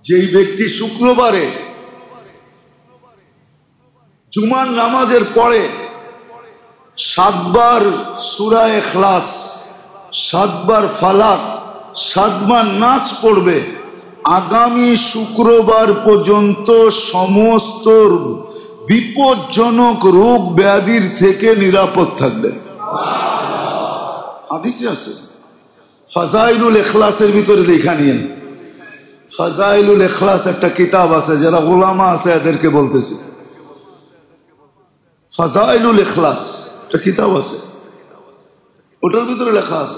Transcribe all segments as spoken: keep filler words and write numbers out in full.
যেই ব্যক্তি শুক্রবারে জুমার নামাজের পরে সাতবার সূরা ইখলাস, সাতবার ফালাক, সাতবার নাচ পড়বে, আগামী শুক্রবার পর্যন্ত সমস্ত বিপজ্জনক রোগ ব্যাধির থেকে নিরাপদ থাকবে। হাদিসে আছে, ফাজাইলুল ইখলাসের ভিতরে দেখা নিয়েন। ফাজাইলুল ইখলাস একটা কিতাব আছে, যারা উলামা আছে এদেরকে বলতেছে, ফাজাইলুল ইখলাস একটা কিতাব আছে, ওটার ভিতরে লেখা আছে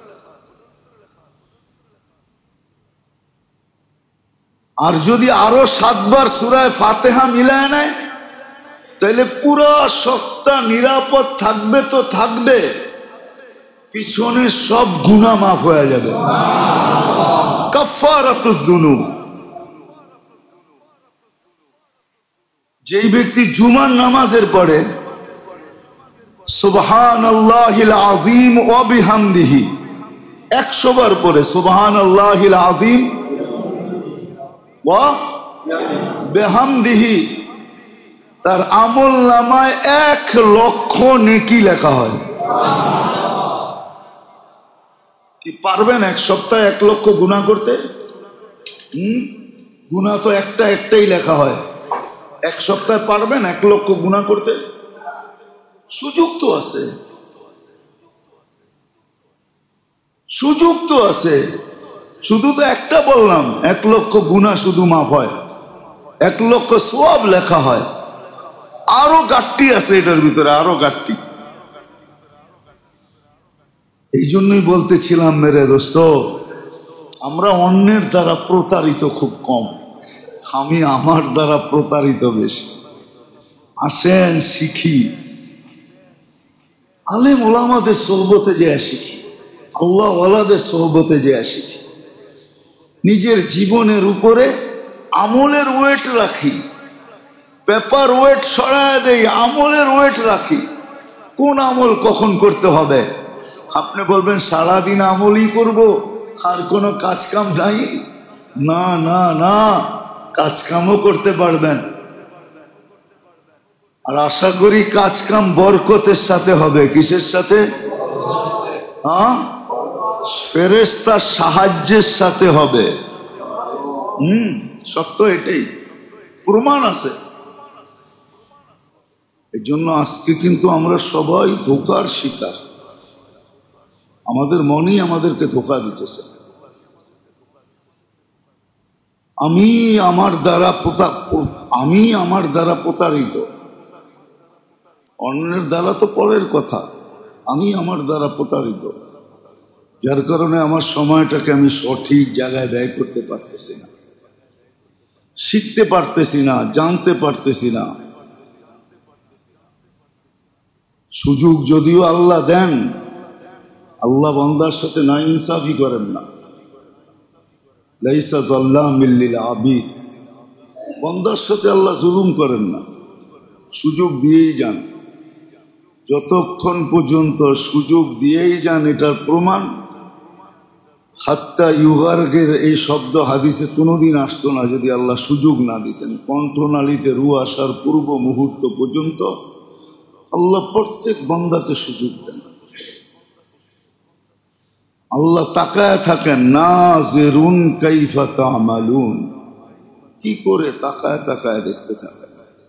আর যদি আরো সাতবার সূরা ফাতিহা মিলায় নেয় তাহলে পুরো সপ্তাহ নিরাপদ থাকবে। তো থাকবে, পিছনে সব গুনাহ মাফ হয়ে যাবে। কাফারাতুজ যুনুব। যেই ব্যক্তি জুমার নামাজের পরে সুবহানাল্লাহিল আযীম ওয়া বিহামদিহি একশো বার পরে সুবহানাল্লাহিল আযীম ওয়া বিহামদিহি, তার আমল নামায় এক লক্ষ নেকি লেখা হয়। কি পারবেন এক সপ্তাহে এক লক্ষ গুনাহ করতে? হম গুনাহ তো একটা একটাই লেখা হয়। এক সপ্তাহে পারবেন এক লক্ষ গুনাহ করতে? সুযোগ তো আছে, সুযোগ তো আছে। শুধু তো একটা বললাম, এক লক্ষ গুনাহ শুধু মাফ হয়, এক লক্ষ সওয়াব লেখা হয়। আরো গাট্টি আছে এটার ভিতরে, আরো গাট্টি। এই জন্যই বলতেছিলাম মেরে দোস্ত, আমরা অন্যের দ্বারা প্রতারিত খুব কম, আমি আমার দ্বারা প্রতারিত বেশি। আসেন শিখি, আলেম ওলামাদের সোহবতে যেয়ে শিখি, আল্লাহ ওয়ালাদের সোহবতে যেয়ে শিখি। নিজের জীবনের উপরে আমলের ওয়েট রাখি, পেপার ওয়েট সরায় দেই, আমলের ওয়েট রাখি। কোন আমল কখন করতে হবে? আপনি বলবেন সারাদিন আমলই করব, আর কোনো কাজ কাম নাই। না না না, কাজ কামও করতে পারবেন। আর আশা করি কাজ কাম বরকতের সাথে হবে। কিসের সাথে? হ্যাঁ, ফেরেশতার সাহায্যের সাথে হবে। হুম সত্য, এটাই প্রমাণ আছে। এই জন্য আজকে কিন্তু আমরা সবাই ধোঁকার শিকার। আমাদের মনই আমাদেরকে ধোঁকা দিতেছে। আমি আমার দ্বারা আমি আমার দ্বারা প্রতারিত, অন্যের দ্বারা তো পরের কথা। আমি আমার দ্বারা প্রতারিত, যার কারণে আমার সময়টাকে আমি সঠিক জায়গায় ব্যয় করতে পারতেছি না, শিখতে পারতেছি না, জানতে পারতেছি না। সুযোগ যদিও আল্লাহ দেন, আল্লাহ বান্দার সাথে না ইনসাফি করেন না। লাইসা যাল্লামিল লিল আবিদ, বান্দার সাথে আল্লাহ জুলুম করেন না, সুযোগ দিয়েই যান। যতক্ষণ পর্যন্ত সুযোগ দিয়েই যান, এটার প্রমাণ হাত্তা ইউগার্গের এই শব্দ হাদিসে কোনোদিন আসতো না যদি আল্লাহ সুযোগ না দিতেন। কণ্ঠনালীতে রু আসার পূর্ব মুহূর্ত পর্যন্ত আল্লাহ প্রত্যেক বান্দাকে সুযোগ দেন। আল্লাহ তাকায় থাকেন, নাযিরুন কাইফা তা'মালুন, কি করে তাকায় তাকায় দেখতে থাকেন,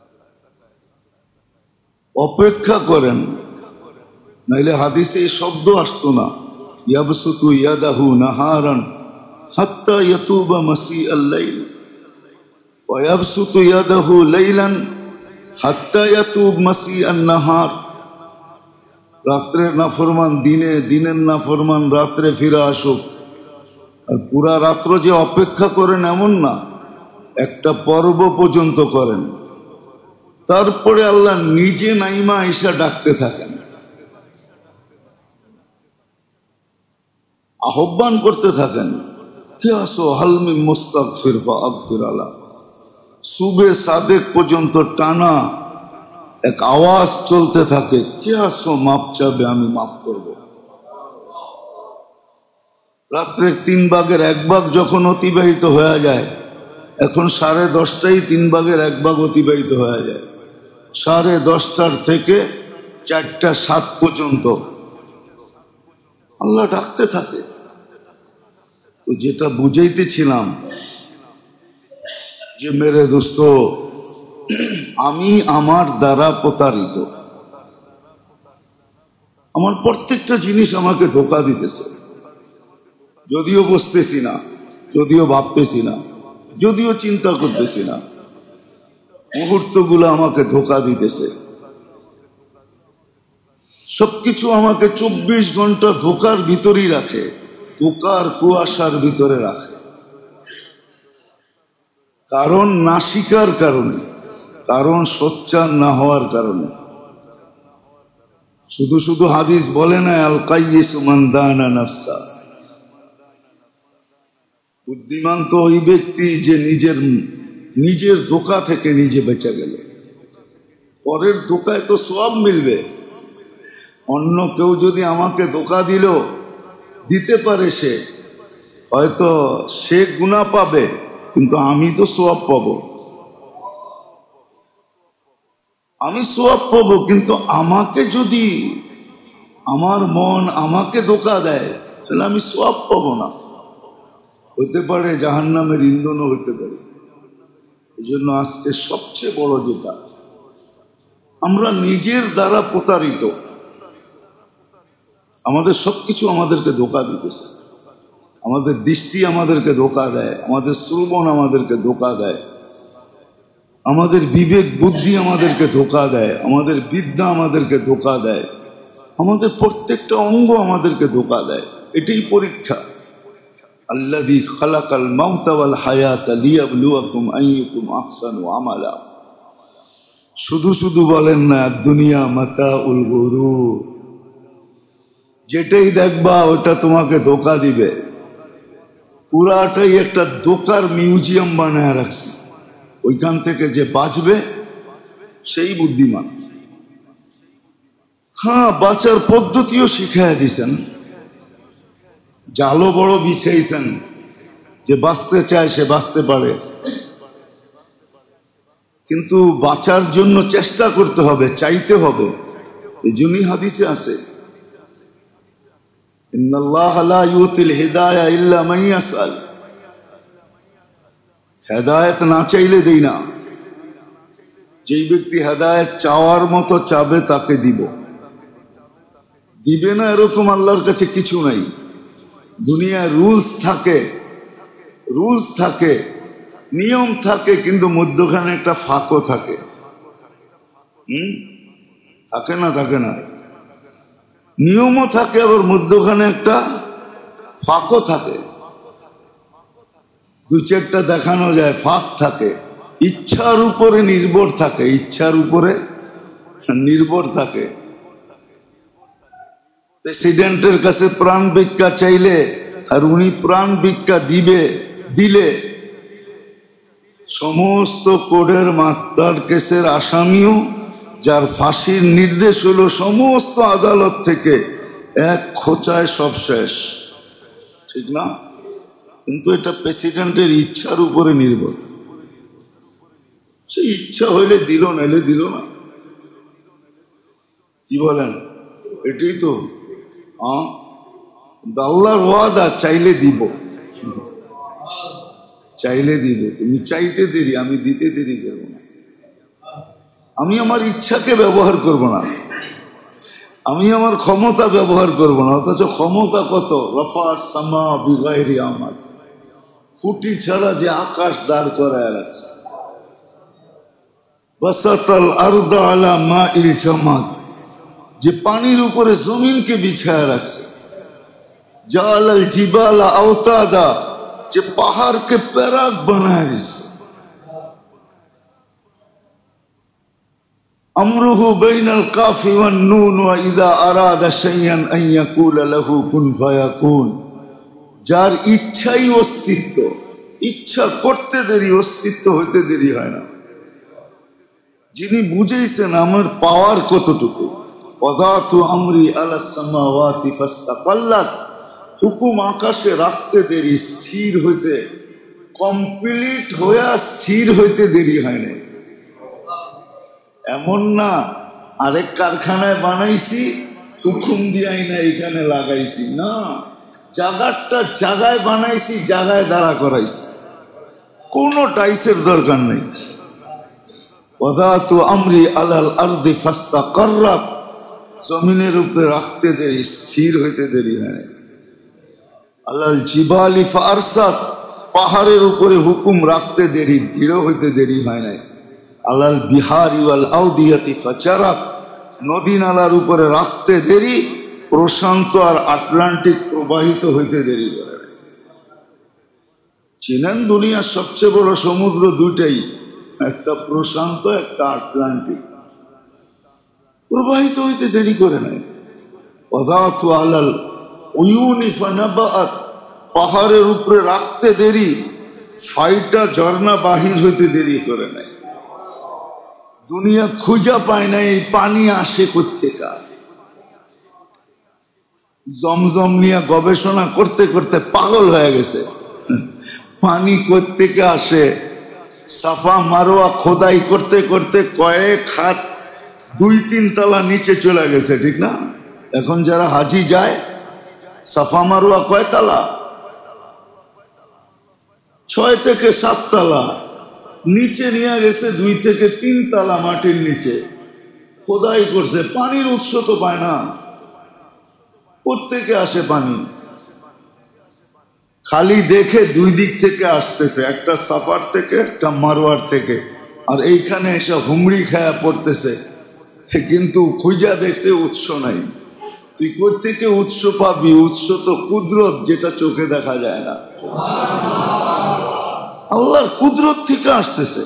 অপেক্ষা করেন। নাইলে হাদিসে এই শব্দ আসতো না, ইয়াবসুতু ইয়াদাহু নাহারান হাত্তা ইয়াতুবা মাসিআল লাইল ওয়া ইয়াবসুতু ইয়াদাহু লাইলান হাত্তা ইয়াতুব মাসিআন নাহার। রাত্রের নাফরমান দিনে, দিনের নাফরমান রাত্রে ফিরে আসুক। আর পুরা রাত্র যে অপেক্ষা করেন এমন না, একটা পর্ব পর্যন্ত করেন, তারপরে আল্লাহ নিজে নাইমা আইসা ডাকতে থাকেন, আহ্বান করতে থাকেন, কে আসো হালমি মুস্তাগফির ফাগফির আলা। সুবে সাদেক পর্যন্ত টানা এক আওয়াজ চলতে থাকে, কে আসো মাপ চাবে, আমি মাফ করব। রাত্রের তিন ভাগের এক ভাগ যখন অতিবাহিত হয়ে যায়, এখন সাড়ে দশটাই তিন ভাগের এক ভাগ অতিবাহিত হয়ে যায়। সাড়ে দশটার থেকে চারটা সাত পর্যন্ত আল্লাহ ডাকতে থাকে। তো যেটা বুঝাইতেছিলাম যে মেরে দোস্ত, আমি আমার দ্বারা প্রতারিত। আমার প্রত্যেকটা জিনিস আমাকে ধোঁকা দিতেছে, যদিও বুঝতেছি না, যদিও ভাবতেছি না, যদিও চিন্তা করতেছি না, মুহূর্তগুলো আমাকে ধোঁকা দিতেছে। সবকিছু আমাকে চব্বিশ ঘন্টা ধোঁকার ভিতরেই রাখে, ধোঁকার কুয়াশার ভিতরে রাখে। কারণ না শিকার কারণে, কারণ সোচ্চার না হওয়ার কারণে। শুধু শুধু হাদিস বলে না আল কাইয়িসু মান দানা নাফসা, বুদ্ধিমান তো ওই ব্যক্তি যে নিজের নিজের ধোঁকা থেকে নিজে বেঁচে গেল। পরের ধোঁকায় তো সওয়াব মিলবে। অন্য কেউ যদি আমাকে ধোঁকা দিল দিতে পারে, সে হয়তো সে গুনাহ পাবে, কিন্তু আমি তো সওয়াব পাবো। আমি সওয়াব পাবো, কিন্তু আমাকে যদি আমার মন আমাকে ধোঁকা দেয় তাহলে আমি সওয়াব পাবো না। হতে পারে জাহান্নামের ইন্ধনও হতে পারে। এই জন্য আজকে সবচেয়ে বড় যেটা, আমরা নিজের দ্বারা প্রতারিত। আমাদের সবকিছু আমাদেরকে ধোঁকা দিতেছে। আমাদের দৃষ্টি আমাদেরকে ধোঁকা দেয়, আমাদের শ্রবণ আমাদেরকে ধোঁকা দেয়, আমাদের বিবেক বুদ্ধি আমাদেরকে ধোঁকা দেয়, আমাদের বিদ্যা আমাদেরকে ধোঁকা দেয়, আমাদের প্রত্যেকটা অঙ্গ আমাদেরকে ধোঁকা দেয়। এটাই পরীক্ষা। আল্লাযী খালাকাল মাউতা ওয়াল হায়াতা লিয়াবলুয়াকুম আইয়ুকুম আহসানু আমালা। শুধু শুধু বলেন না দুনিয়া মাতাউল গুরুর, যেটাই দেখবা ওটা তোমাকে ধোঁকা দিবে। পুরাটাই একটা ধোঁকার মিউজিয়াম বানায় রাখছে। ওইখান থেকে যে বাঁচবে সেই বুদ্ধিমান। হ্যাঁ, বাঁচার পদ্ধতিও শিখাইয়া দিছেন, জালও বড় বিছাইছেন, যে বাঁচতে চায় সে বাঁচতে পারে। কিন্তু বাঁচার জন্য চেষ্টা করতে হবে, চাইতে হবে। এই জন্যই হাদিসে আছে ইন্নাল্লাহা লা ইউতিল হিদায়া ইল্লা মান ইয়াসআল। হেদায়েত না চাইলে দেই না। যেই ব্যক্তি হেদায়েত চাওয়ার মতো চাবে তাকে দিব। দিবে না এরকম আল্লাহর কাছে কিছু নাই। দুনিয়ায় রুলস থাকে, রুলস থাকে, নিয়ম থাকে, কিন্তু মধ্যখানে একটা ফাঁকও থাকে। হুম থাকে না? থাকে না? নিয়মও থাকে, আবার মধ্যখানে একটা ফাঁকও থাকে। দু চারটা দেখানো যায়, ফাঁক থাকে। ইচ্ছার উপরে নির্ভর থাকে, ইচ্ছার উপরে নির্ভর থাকে। প্রেসিডেন্টের কাছে প্রাণ ভিক্ষা চাইলে আর উনি প্রাণ ভিক্ষা দিবে, দিলে সমস্ত কোর্টের মার্ডার কেসের আসামিও, যার ফাঁসির নির্দেশ হলো সমস্ত আদালত থেকে, এক খোঁচায় সব শেষ। ঠিক না? কিন্তু এটা প্রেসিডেন্টের ইচ্ছার উপরে নির্ভর। সেই ইচ্ছা হইলে দিল, নাইলে দিল না। কি বলেন? এটাই তো আল্লাহর ওয়াদা, চাইলে দিব, চাইলে দিব। তুমি চাইতে দেরি, আমি দিতে দেরি করব না। আমি আমার ইচ্ছাকে ব্যবহার করব না, আমি আমার ক্ষমতা ব্যবহার করব না। অথচ ক্ষমতা কত! রফা সামা বিগাইরি আমাদ, খুঁটি ছাড়া যে আকাশ দাঁড় করায় রাখছে। বাসাতাল আরদা আলা মাইল জামাদ, যে পানির উপরে জমিনকে বিছায়া রাখছে। জালাল জিবালা আওতাদা, যে পাহাড়কে প্যারাক বানায় দিছে। আমরুহু বাইনাল কাফি ওয়ান নুন ওয়া ইযা আরাদা শাইআন আন ইয়াকুলা লাহু কুন ফায়াকুন। যার ইচ্ছাই অস্তিত্ব, ইচ্ছা করতে দেরি, অস্তিত্ব হইতে দেরি হয় না। যিনি বুঝেছেন আমার পাওয়ার কতটুকু। ওয়াদাতু আমরি আলাস সামাওয়াতি ফাস্তাকাল্লাত, হুকুম আকাশে রাখতে দেরি, স্থির হইতে কমপ্লিট হয়ে স্থির হইতে দেরি হয় না। এমন না আরেক কারখানায় বানাইছি হুকুম দিয়াই না এখানে লাগাইছি, না, জায়গাটা জায়গায় বানাইছি, জায়গায় দাঁড়া করাইছি, কোনো টাইসের দরকার নেই। ওয়াদাতু আমরি আলাল আরদি ফাস্তাকাররাত, জমিনের উপরে রাখতে দেরি, স্থির হইতে দেরি হয় না। আলাল জিবালি ফারসাত, পাহাড়ের উপরে হুকুম রাখতে দেরি, দৃঢ় হইতে দেরি হয় না। আলাল বিহারি ওয়াল আউদিয়াতি ফাজারাত, নদী নালার উপরে রাখতে দেরি, প্রশান্ত আর আটলান্টিক প্রবাহিত হইতে দেরি করে। চিনেন দুনিয়ার সবচেয়ে বড় সমুদ্র দুটাই, একটা প্রশান্ত, একটা আটলান্টিক, প্রবাহিত হইতে দেরি করে নাই। ওয়াদাতু আলাল উয়ুনি ফানাবাত, পাহাড়ের উপরে রাখতে দেরি, ফাইটা ঝর্ণা বাহির হইতে দেরি করে নাই। দুনিয়া খুঁজা পায় না এই পানি আসে কোত্থেকে। জমজম নিয়ে গবেষণা করতে করতে পাগল হয়ে গেছে, পানি কোত্থেকে আসে। সাফা মারোয়া খোদাই করতে করতে কয়েক হাত, দুই তিন তলা নিচে চলে গেছে, ঠিক না? এখন যারা হাজি যায়, সাফা মারোয়া কয় তলা? ছয় থেকে সাত তলা নিচে নিয়ে গেছে, দুই থেকে তিন তলা মাটির নিচে খোদাই করছে। পানির উৎস তো পায় না, কোত্থেকে আসে পানি? খালি দেখে দুই দিক থেকে আসতেছে, একটা সাফার থেকে, একটা মারোয়ার থেকে, আর এইখানে এসে হুমড়ি খায়া পড়তেছে, কিন্তু খুঁজা দেখছে উৎস নাই। তুই কোত্থেকে উৎস পাবি? উৎস তো কুদরত, যেটা চোখে দেখা যায় না। আল্লাহর কুদরত থেকে আসতেছে।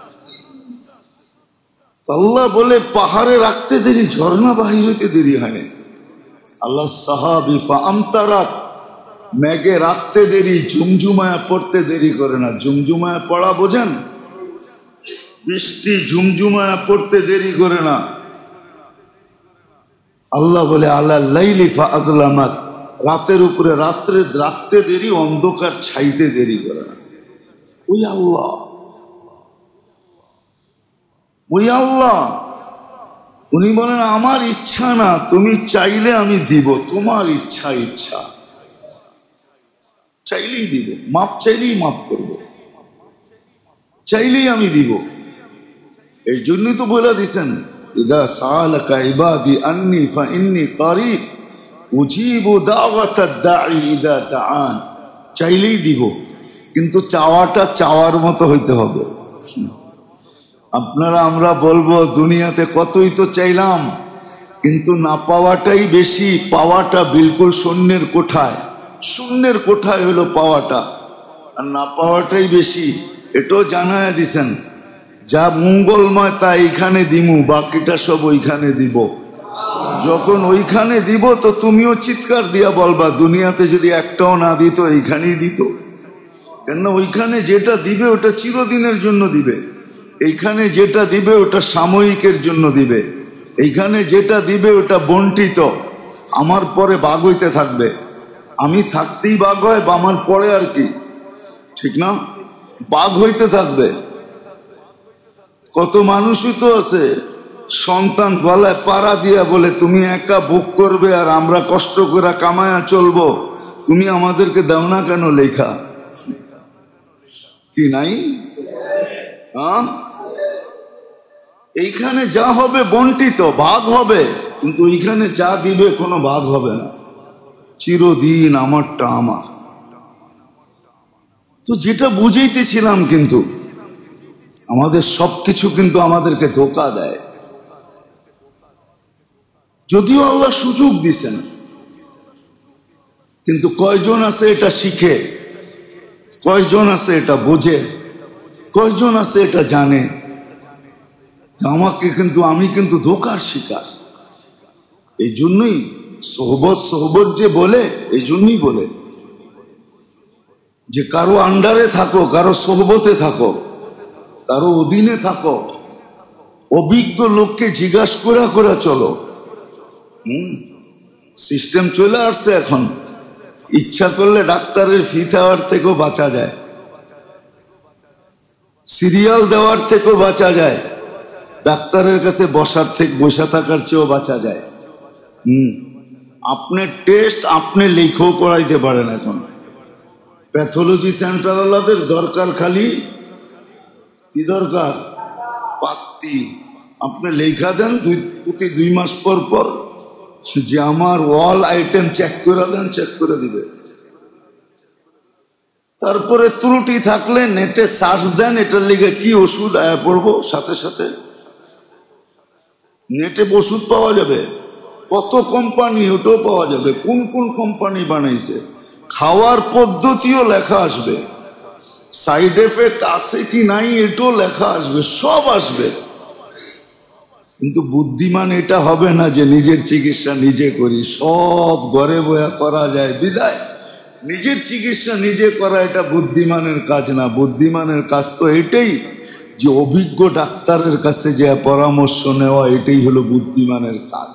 আল্লাহ বলে পাহাড়ে রাখতে দেরি, ঝর্ণা বাহির হইতে দেরি হয়নি। আল্লাহ সাহাবি ফাআমতারাত, মেঘে রাখতে দেরি, ঝুমঝুমায়া পড়তে দেরি করে না। ঝুমঝুমায়া পড়া বোঝেন? বৃষ্টি ঝুমঝুমায়া পড়তে দেরি করে না। আল্লাহ বলে আলা লাইলি ফাআযলামাত, রাতের উপরে রাত্রে রাখতে দেরি, অন্ধকার ছাইতে দেরি করে না। ওই আল্লাহ, ওই আল্লাহ, উনি বলেন আমার ইচ্ছা না, তুমি চাইলে আমি দিব, তোমার ইচ্ছা ইচ্ছা, চাইলেই দিব, মাপ চাইলেই মাপ করব, চাইলেই আমি দিব। এই জন্যই তো বলে দিছেন, ইদা সাআলাকা ইবাদি আন্নি ফাইন্নী কারীব উজিবু দাওয়াতাদ দাঈ ইদা দাআন। চাইলেই দিব, কিন্তু চাওয়াটা চাওয়ার মতো হইতে হবে। আপনারা আমরা বলবো দুনিয়াতে কতই তো চাইলাম, কিন্তু না পাওয়াটাই বেশি, পাওয়াটা বিলকুল শূন্যের কোঠায়। শূন্যের কোঠায় হলো পাওয়াটা, আর না পাওয়াটাই বেশি। এটাও জানায় দিছেন, যা মঙ্গলময় তা এইখানে দিমু, বাকিটা সব ওইখানে দিব। যখন ওইখানে দিব তো তুমিও চিৎকার দিয়া বলবা, দুনিয়াতে যদি একটাও না দিত এইখানেই দিত। কেননা ওইখানে যেটা দিবে ওটা চিরদিনের জন্য দিবে, এইখানে যেটা দিবে ওটা সাময়িকের জন্য দিবে। এইখানে যেটা দিবে ওটা বন্টিত, আমার পরে বাঘ হইতে থাকবে। আমি থাকতেই বাঘ হয়, বা আমার পরে আর কি, ঠিক না? বাঘ হইতে থাকবে। কত মানুষই তো আছে সন্তান গলায় পাড়া দিয়া বলে তুমি একা ভোগ করবে আর আমরা কষ্ট করে কামায়া চলবো, তুমি আমাদেরকে দাও না কেন লেখা? কি নাই? হ্যাঁ, এইখানে যা হবে বন্টিত, ভাগ হবে, কিন্তু এইখানে যা দিবে কোনো ভাগ হবে না, চিরদিন আমারটা আমার। তো যেটা বুঝাইতেছিলাম, কিন্তু আমাদের সবকিছু কিন্তু আমাদেরকে ধোঁকা দেয়। যদিও আল্লাহ সুযোগ দিছেন, কিন্তু কয়জন আছে এটা শিখে, কয়জন আছে এটা বোঝে, কয়জন আছে এটা জানে আমাকে কিন্তু আমি কিন্তু ধোঁকার শিকার। এই জন্যই সোহবত সোহবত যে বলে, এই জন্যই বলে যে কারো আন্ডারে থাকো, কারো সোহবতে থাকো, কারো অধীনে থাকো, অভিজ্ঞ লোককে জিজ্ঞাসা করে করে চলো। হম সিস্টেম চলে আসছে এখন, ইচ্ছা করলে ডাক্তারের ফি দেওয়ার থেকেও বাঁচা যায়। সিরিয়াল দেওয়ার থেকেও বাঁচা যায়, ডাক্তারের কাছে বসার থেকে বসে থাকার চেয়েও বাঁচা যায়। হুম আপনার টেস্ট আপনি লেখাও করাইতে পারেন। এখন প্যাথোলজি সেন্টারওয়ালাদের দরকার খালি কি দরকার? পাত্তি। আপনি লেখা দেন দুই প্রতি দুই মাস পর পর যে আমার অল আইটেম চেক করে দেন, চেক করে দিবে। তারপরে ত্রুটি থাকলে নেটে সার্চ দেন, এটার লিগে কি ওষুধ আয়া পড়বো, সাথে সাথে নেটে ওষুধ পাওয়া যাবে। কত কোম্পানি, ওটাও পাওয়া যাবে, কোন কোন কোম্পানি বানাইছে। খাওয়ার পদ্ধতিও লেখা আসবে, সাইড এফেক্ট আছে কি নাই এটাও লেখা আসবে, সব আসবে। কিন্তু বুদ্ধিমান এটা হবে না যে নিজের চিকিৎসা নিজে করি, সব ঘরে বয়া করা যায় বিদায়। নিজের চিকিৎসা নিজে করা এটা বুদ্ধিমানের কাজ না। বুদ্ধিমানের কাজ তো এটাই যে অভিজ্ঞ ডাক্তারের কাছে যে পরামর্শ নেওয়া, এটাই হলো বুদ্ধিমানের কাজ।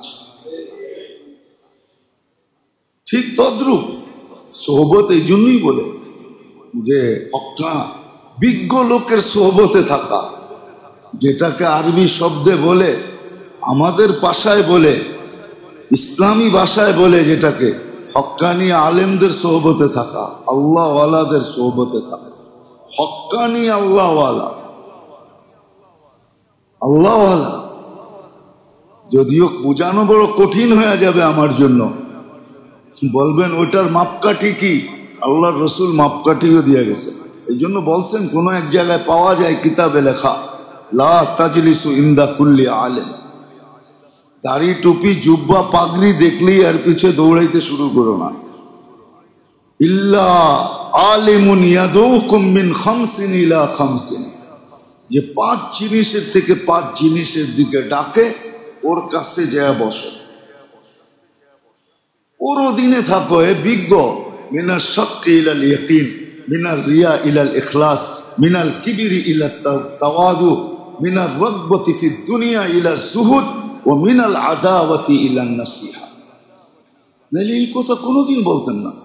ঠিক তদ্রূপ সোহবত এই জন্যই বলে যে হক্কা বিজ্ঞ লোকের সোহবতে থাকা, যেটাকে আরবি শব্দে বলে, আমাদের ভাষায় বলে, ইসলামী ভাষায় বলে যেটাকে হক্কানি আলেমদের সোহবতে থাকা, আল্লাহ ওয়ালাদের সোহবতে থাকা। হক্কানি আল্লাহ ওয়ালা, আল্লাহ ওয়ালা যদিও বোঝানো বড় কঠিন হয়ে যাবে আমার জন্য। বলবেন ওইটার মাপকাঠি কি? আল্লাহর রসুল মাপকাঠিও দিয়ে গেছে। এই জন্য বলছেন কোনো এক জায়গায় পাওয়া যায় কিতাবে লেখা, লা তাজলিসু ইনদা কুল্লি আলেম। দাড়ি টুপি জুব্বা পাগড়ি দেখলেই আর পিছে দৌড়াইতে শুরু করো না। ইল্লা আলিমুন ইয়াদউকুম মিন খামসিন ইলা খামসিন, যে পাঁচ জিনিসের থেকে পাঁচ জিনিসের দিকে ডাকে, ওর কাছে যায় বসো, ওর অধীনে থাকো। এ বিজ্ঞ। মিনাল শাক্কি ইলাল ইয়াকিন, মিনাল রিয়া ইলাল ইখলাস, মিনাল কিবরি ইলা তাওয়াদু, মিনাল রাগবতি ফিদ দুনিয়া ইলা যুহুদ, ও মিনাল আদাওয়াতি ইলা নাসিহা। নাহলে এই কথা কোনোদিন বলতেন না।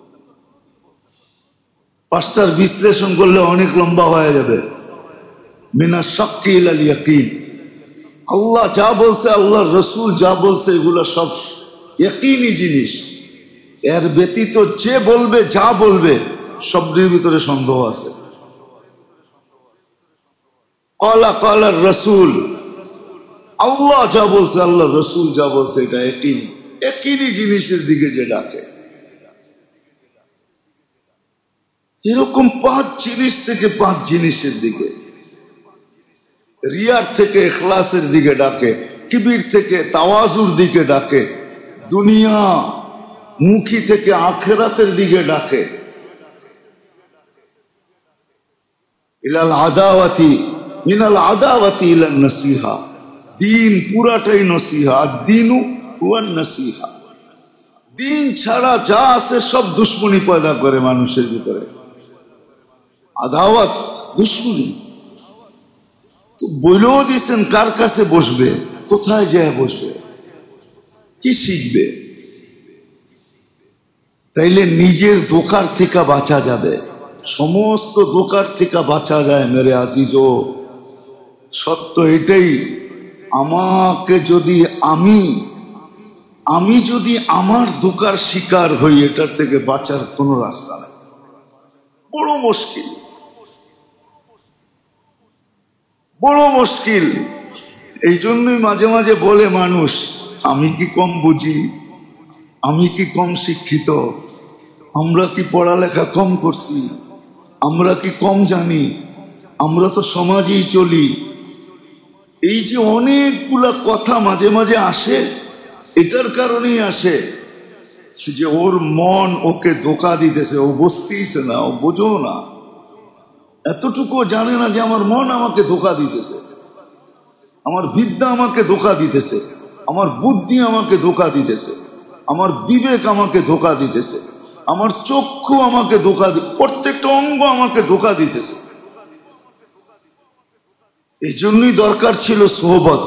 পাঁচটার বিশ্লেষণ করলে অনেক লম্বা হয়ে যাবে। মিনাল শাক্কি ইলাল ইয়াকিন, আল্লাহ যা বলছে, আল্লাহর রসুল যা বলছে, এগুলো সব ইয়াকিনি জিনিস। এর ব্যতীত যে বলবে, যা বলবে, শব্দের ভিতরে সন্দেহ আছে। ক্বালা ক্বালার রাসূল, আল্লাহ যা বলছে, আল্লাহ রসুল যা বলছে, এটা ইয়াকিনি। ইয়াকিনি জিনিসের দিকে যে ডাকে, এরকম পাঁচ জিনিস থেকে পাঁচ জিনিসের দিকে, রিয়ার থেকে ইখলাসের দিকে ডাকে, কিবির থেকে তাওয়াজুর দিকে ডাকে, দুনিয়া মুখী থেকে আখিরাতের দিকে ডাকে, ইলাল আদাওয়াতি মিনাল আদাওয়াতি ইলান নসিহা। দিন পুরাটাই নসিহা, দিনু হুয়ান নসিহা। দিন ছাড়া যা আছে সব দুশ্মনী পয়দা করে মানুষের ভিতরে। আদাওয়াত দুশ্মনী। তো বলেও দিচ্ছেন কার কাছে বসবে, কোথায় যায় বসবে, কি শিখবে। তাইলে নিজের দোকার থেকে বাঁচা যাবে, সমস্ত দোকার থেকে বাঁচা যায়। মেরে আজিজো, সত্য এটাই, আমাকে যদি আমি আমি যদি আমার দোকার শিকার হই, এটার থেকে বাঁচার কোনো রাস্তা নেই, বড় মুশকিল, বড় মুশকিল। এই জন্যই মাঝে মাঝে বলে মানুষ, আমি কি কম বুঝি, আমি কি কম শিক্ষিত, আমরা কি পড়ালেখা কম করছি, আমরা কি কম জানি, আমরা তো সমাজেই চলি। এই যে অনেকগুলা কথা মাঝে মাঝে আসে, এটার কারণেই আসে যে ওর মন ওকে ধোকা দিতেছে, ও বুঝতেইছে না, ও বোঝো না, এতটুকু জানে না যে আমার মন আমাকে ধোকা দিতেছে, আমার বিদ্যা আমাকে ধোকা দিতেছে, আমার বুদ্ধি আমাকে ধোকা দিতেছে, আমার বিবেক আমাকে ধোকা দিতেছে, আমার চক্ষু আমাকে ধোকা দি, প্রত্যেকটা অঙ্গ আমাকে ধোকা দিতেছে। এই জন্যই দরকার ছিল সোহবত,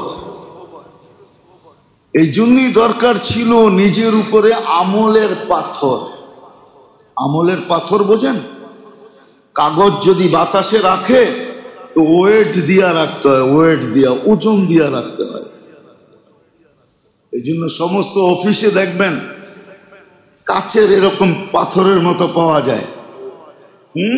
এই জন্যই দরকার ছিল নিজের উপরে আমলের পাথর। আমলের পাথর বোঝেন? কাগজ যদি বাতাসে রাখে তো ওয়েট দিয়া রাখতে হয়, ওয়েট দিয়া ওজন দিয়া রাখতে হয়। এই জন্য সমস্ত অফিসে দেখবেন কাচের এরকম পাথরের মতো পাওয়া যায়, হুম,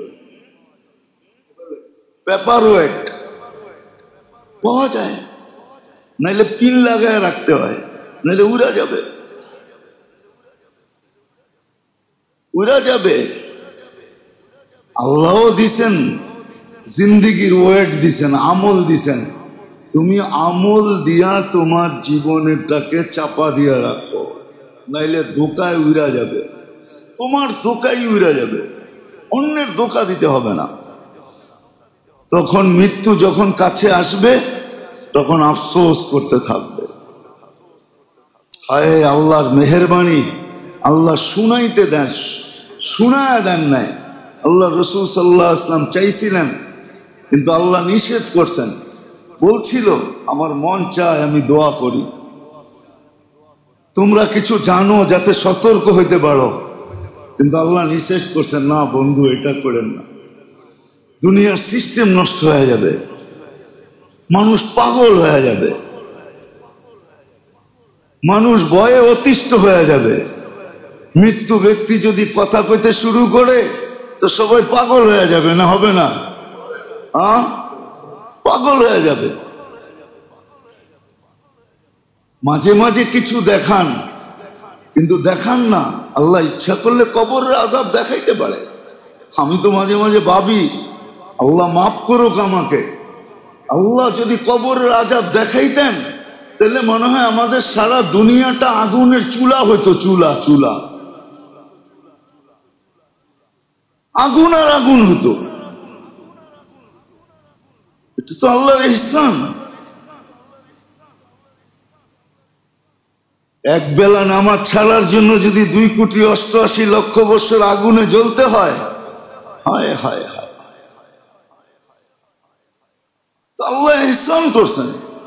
পেপার ওয়েট পাওয়া যায়, নাইলে পিন লাগায় রাখতে হয়, নাইলে উড়া যাবে, উড়া যাবে। আল্লাহও দিছেন জিন্দিগির ওয়েট দিছেন, আমল দিছেন, তুমি আমল দিয়া তোমার জীবনেরটাকে চাপা দিয়া রাখো, নাইলে ধোকায় উড়া যাবে, তোমার ধোকায় উড়া যাবে, অন্যের ধোকা দিতে হবে না। তখন মৃত্যু যখন কাছে আসবে তখন আফসোস করতে থাকবে, হায় আল্লাহর মেহেরবানি, আল্লাহ শুনাইতে দেন, শুনায় দেন নাই। আল্লাহ রসুল সাল্লাল্লাহু আলাইহি ওয়াসাল্লাম চাইছিলেন, কিন্তু আল্লাহ নিষেধ করছেন। বলছিল আমার মন চায় আমি দোয়া করি, তোমরা কিছু জানো যাতে সতর্ক হইতে পারো, কিন্তু আল্লাহ নিষেধ করছেন, না বন্ধু এটা করেন না, দুনিয়ার সিস্টেম নষ্ট হয়ে যাবে, মানুষ পাগল হয়ে যাবে, মানুষ ভয়ে অতিষ্ঠ হয়ে যাবে। মৃত্যু ব্যক্তি যদি কথা কইতে শুরু করে তো সবাই পাগল হয়ে যাবে, না হবে না? হ্যাঁ, পাগল হয়ে যাবে। মাঝে মাঝে কিছু দেখান, কিন্তু দেখান না, আল্লাহ ইচ্ছা করলে কবরের আযাব দেখাইতে পারে। আমি তো মাঝে মাঝে ভাবি, আল্লাহ মাফ করুক আমাকে, আল্লাহ যদি কবরের আযাব দেখাইতেন তাহলে মনে হয় আমাদের সারা দুনিয়াটা আগুনের চুলা হইতো, চুলা চুলা আগুন আর আগুন হতো। এটা তো আল্লাহর ইহসান। এক বেলা নামাজ ছাড়ার জন্য যদি দুই কোটি অষ্টআশি লক্ষ বছর আগুনে জ্বলতে হয়, হায় হায় হায়, আল্লাহ ইহসান করছেন।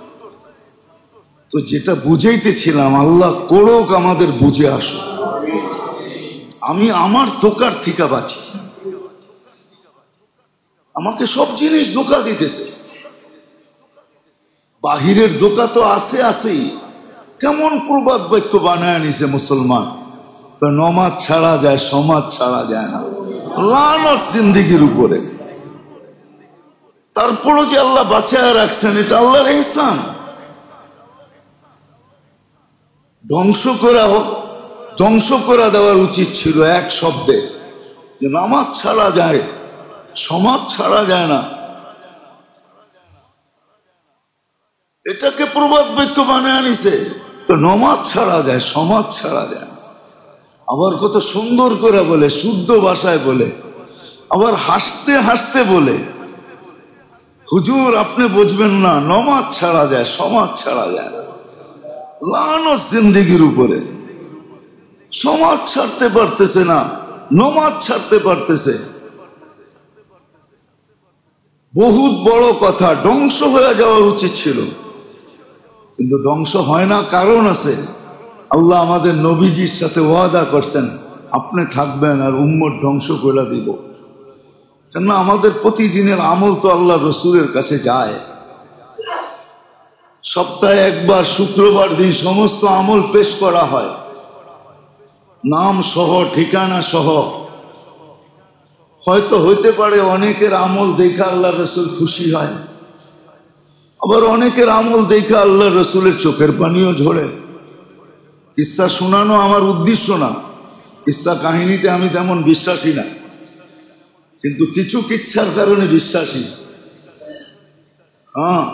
তো যেটা বুঝাইতেছিলাম, আল্লাহ করুক আমাদের বুঝে আসুক। আমি আমার ধোকার থেকে বাঁচি, আমাকে সব জিনিস ধোকা দিতেছে। বাহিরের ধোকা তো আছে আছেই, কেমন প্রবাদ বাক্য বানায় নিছে মুসলমান, নমাজ ছাড়া যায়, সমাজ ছাড়া যায় না, লানত জিন্দেগির উপরে। তারপরও যে আল্লাহ বাঁচায় রাখছেন, এটা আল্লাহর ইহসান। ধ্বংস করা হোক, ধ্বংস করে দেওয়ার উচিত ছিল এক শব্দে, যে নামাজ ছাড়া যায়, সমাজ ছাড়া যায় না। এটাকে প্রবাদ বাক্য বানায় আনিছে, নমাজ ছাড়া যায়, সমাজ ছাড়া যায় না। আবার কত সুন্দর করে বলে, শুদ্ধ ভাষায় বলে, আবার হাসতে হাসতে বলে, হুজুর আপনি বুঝবেন না, নমাজ ছাড়া যায়, সমাজ ছাড়া যায় না। লানত জিন্দেগির উপরে, সমাজ ছাড়তে পারতেছে না, নমাজ ছাড়তে পারতেছে। বহুত বড় কথা, ধ্বংস হয়ে যাওয়ার উচিত ছিল, কিন্তু ধ্বংস হয় না, কারণ আছে। আল্লাহ আমাদের নবীজির সাথে ওয়াদা করছেন, আপনি থাকবেন আর উম্মত ধ্বংস করে দিব। কেন, আমাদের প্রতিদিনের আমল তো আল্লাহ রসুলের কাছে যায়। সপ্তাহে একবার শুক্রবার দিন সমস্ত আমল পেশ করা হয়, নাম সহ, ঠিকানা সহ। হয়তো হইতে পারে অনেকের আমল দেখে আল্লাহ রসুল খুশি হয়, আবার অনেকের আমল দেখে আল্লাহ রসুলের চোখের পানিও ঝরে। কিস্সা শোনানো আমার উদ্দেশ্য না, কিস্সা কাহিনীতে আমি তেমন বিশ্বাসী না, কিন্তু কিছু কিচ্ছার কারণে বিশ্বাসী। হ্যাঁ,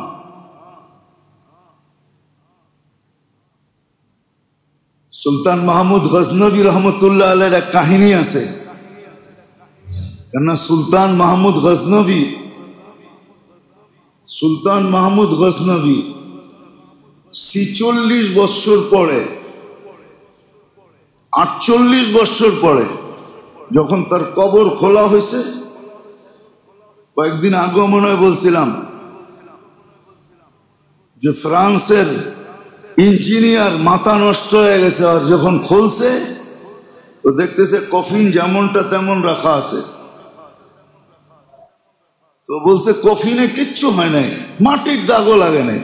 সুলতান মাহমুদ গজনবী রহমতুল্লাহ আলাইহির এক কাহিনী আছে। কেননা সুলতান মাহমুদ গজনবী সুলতান মাহমুদ গজনবী ছিচল্লিশ বৎসর পরে, আটচল্লিশ বৎসর পরে যখন তার কবর খোলা হয়েছে, কয়েকদিন আগে মনে হয় বলছিলাম যে ফ্রান্সের ইঞ্জিনিয়ার মাথা নষ্ট হয়ে গেছে, আর যখন খুলছে তো দেখতেছে কফিন যেমনটা তেমন রাখা আছে। তো তো বলছে কফিনে কিচ্ছু হয় নাই, মাটির দাগও লাগে নাই।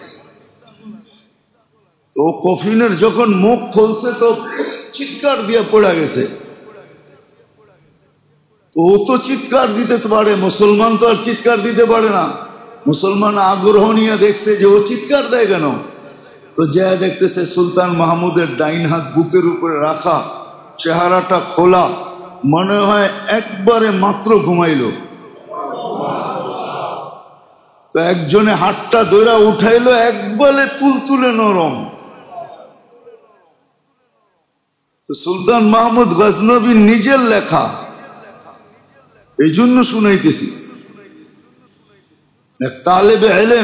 তো কফিনের যখন মুখ খুলছে তো চিৎকার দিয়ে পড়ে গেছে। তো ও তো চিৎকার দিতে পারে, মুসলমান তো আর চিৎকার দিতে পারে না। মুসলমান আগ্রহ নিয়ে দেখছে যে ও চিৎকার দেয় কেন। তো যা দেখতেছে সুলতান মাহমুদের ডাইন হাত বুকের উপরে রাখা, চেহারাটা খোলা, মনে হয় একবারে মাত্র ঘুমাইল। তো একজনে হাতটা ধরে উঠাইলো, একবারে তুলতুলে নরম। তো সুলতান মাহমুদ গজনবী নিজের লেখা, এই জন্য শুনাইতেছি। এক তালেবে ইলম,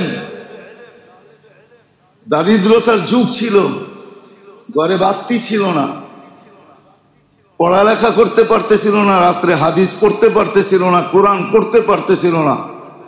দারিদ্রতার যুগ ছিল, ঘরে বাতি ছিল না, পড়ালেখা করতে পারতেছিল না, রাত্রে হাদিস পড়তে পারতেছিল না, কোরআন পড়তে পারতেছিল না।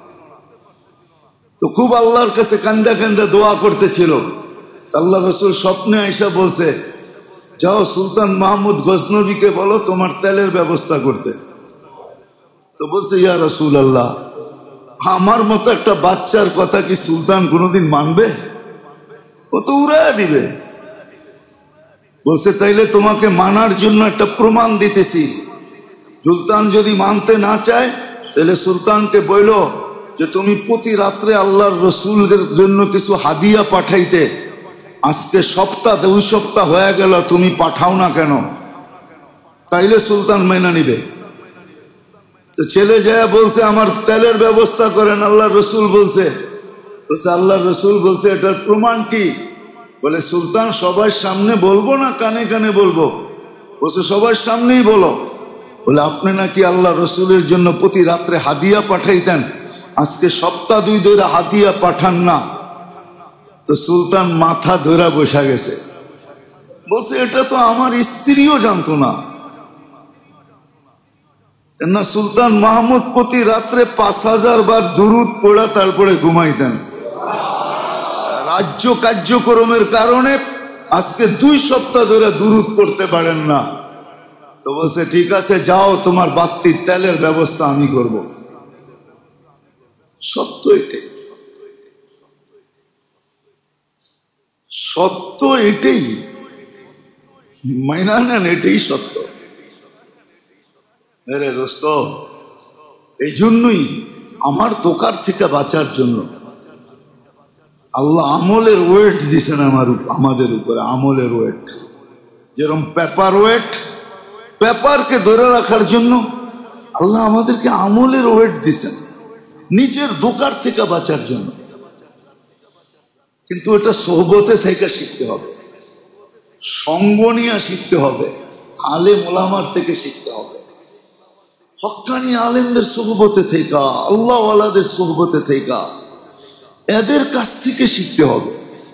তো খুব আল্লাহর কাছে কান্দা কান্দা দোয়া করতেছিল। আল্লাহ রসুল স্বপ্নে আইসা বলছে, যাও সুলতান মাহমুদ গজনবীকে বলো তোমার তেলের ব্যবস্থা করতে। তো বলছে, ইয়া রসুল আল্লাহ, আমার মতো একটা বাচ্চার কথা কি সুলতান কোনোদিন মানবে? ও তো উড়াইয়া দিবে। বলছে, তাইলে তোমাকে মানার জন্য একটা প্রমাণ দিতেছি। সুলতান যদি মানতে না চায় তাহলে সুলতানকে বইল যে তুমি প্রতি রাত্রে আল্লাহর রসুলদের জন্য কিছু হাদিয়া পাঠাইতে, আজকে সপ্তাহ দুই সপ্তাহ হয়ে গেল তুমি পাঠাও না কেন? তাইলে সুলতান মেনে নিবে। তো ছেলে যায় বলছে, আমার তেলের ব্যবস্থা করেন। আল্লাহ রসুল বলছে, বলছে আল্লাহ রসুল বলছে, এটার প্রমাণ কি? বলে, সুলতান সবার সামনে বলবো না কানে কানে বলবো? বলছে, সবার সামনেই বলো। বলে, আপনি নাকি আল্লাহ রসুলের জন্য প্রতি রাত্রে হাদিয়া পাঠাইতেন, আজকে সপ্তাহ দুই ধরে হাদিয়া পাঠান না। তো সুলতান মাথা ধরে বসা গেছে। বলছে, এটা তো আমার স্ত্রীও জানতো না। না, সুলতান মাহমুদ প্রতি রাত্রে পাঁচ হাজার বার দুরুদ পড়া তারপরে ঘুমাইতেন। রাজ্য কার্যক্রমের কারণে আজকে দুই সপ্তাহ ধরে দুরুদ পড়তে পারেন না। তো বলছে, ঠিক আছে, যাও, তোমার বাত্তির তেলের ব্যবস্থা আমি করব। সত্য এটাই, সত্য এটাই, মাইনা নেন, এটাই সত্য। আরে দোস্ত, এই জন্যই আমার দোকার থেকে বাঁচার জন্য আল্লাহ আমলের ওয়েট দিছেন আমার আমাদের উপরে, আমলের ওয়েট। যেরকম পেপার ওয়েট, পেপারকে ধরে রাখার জন্য আল্লাহ আমাদেরকে আমলের ওয়েট দিছেন নিজের দোকার থেকে বাঁচার জন্য। কিন্তু এটা সোহবতে থেকে শিখতে হবে, সঙ্গ নিয়ে শিখতে হবে, আলেম ওলামার থেকে শিখতে হবে, হক্কানি আলেমদের সোহবতে থেকে, আল্লাহ ওয়ালাদের সোহবতে থেকে, এদের কাছ থেকে শিখতে হবে।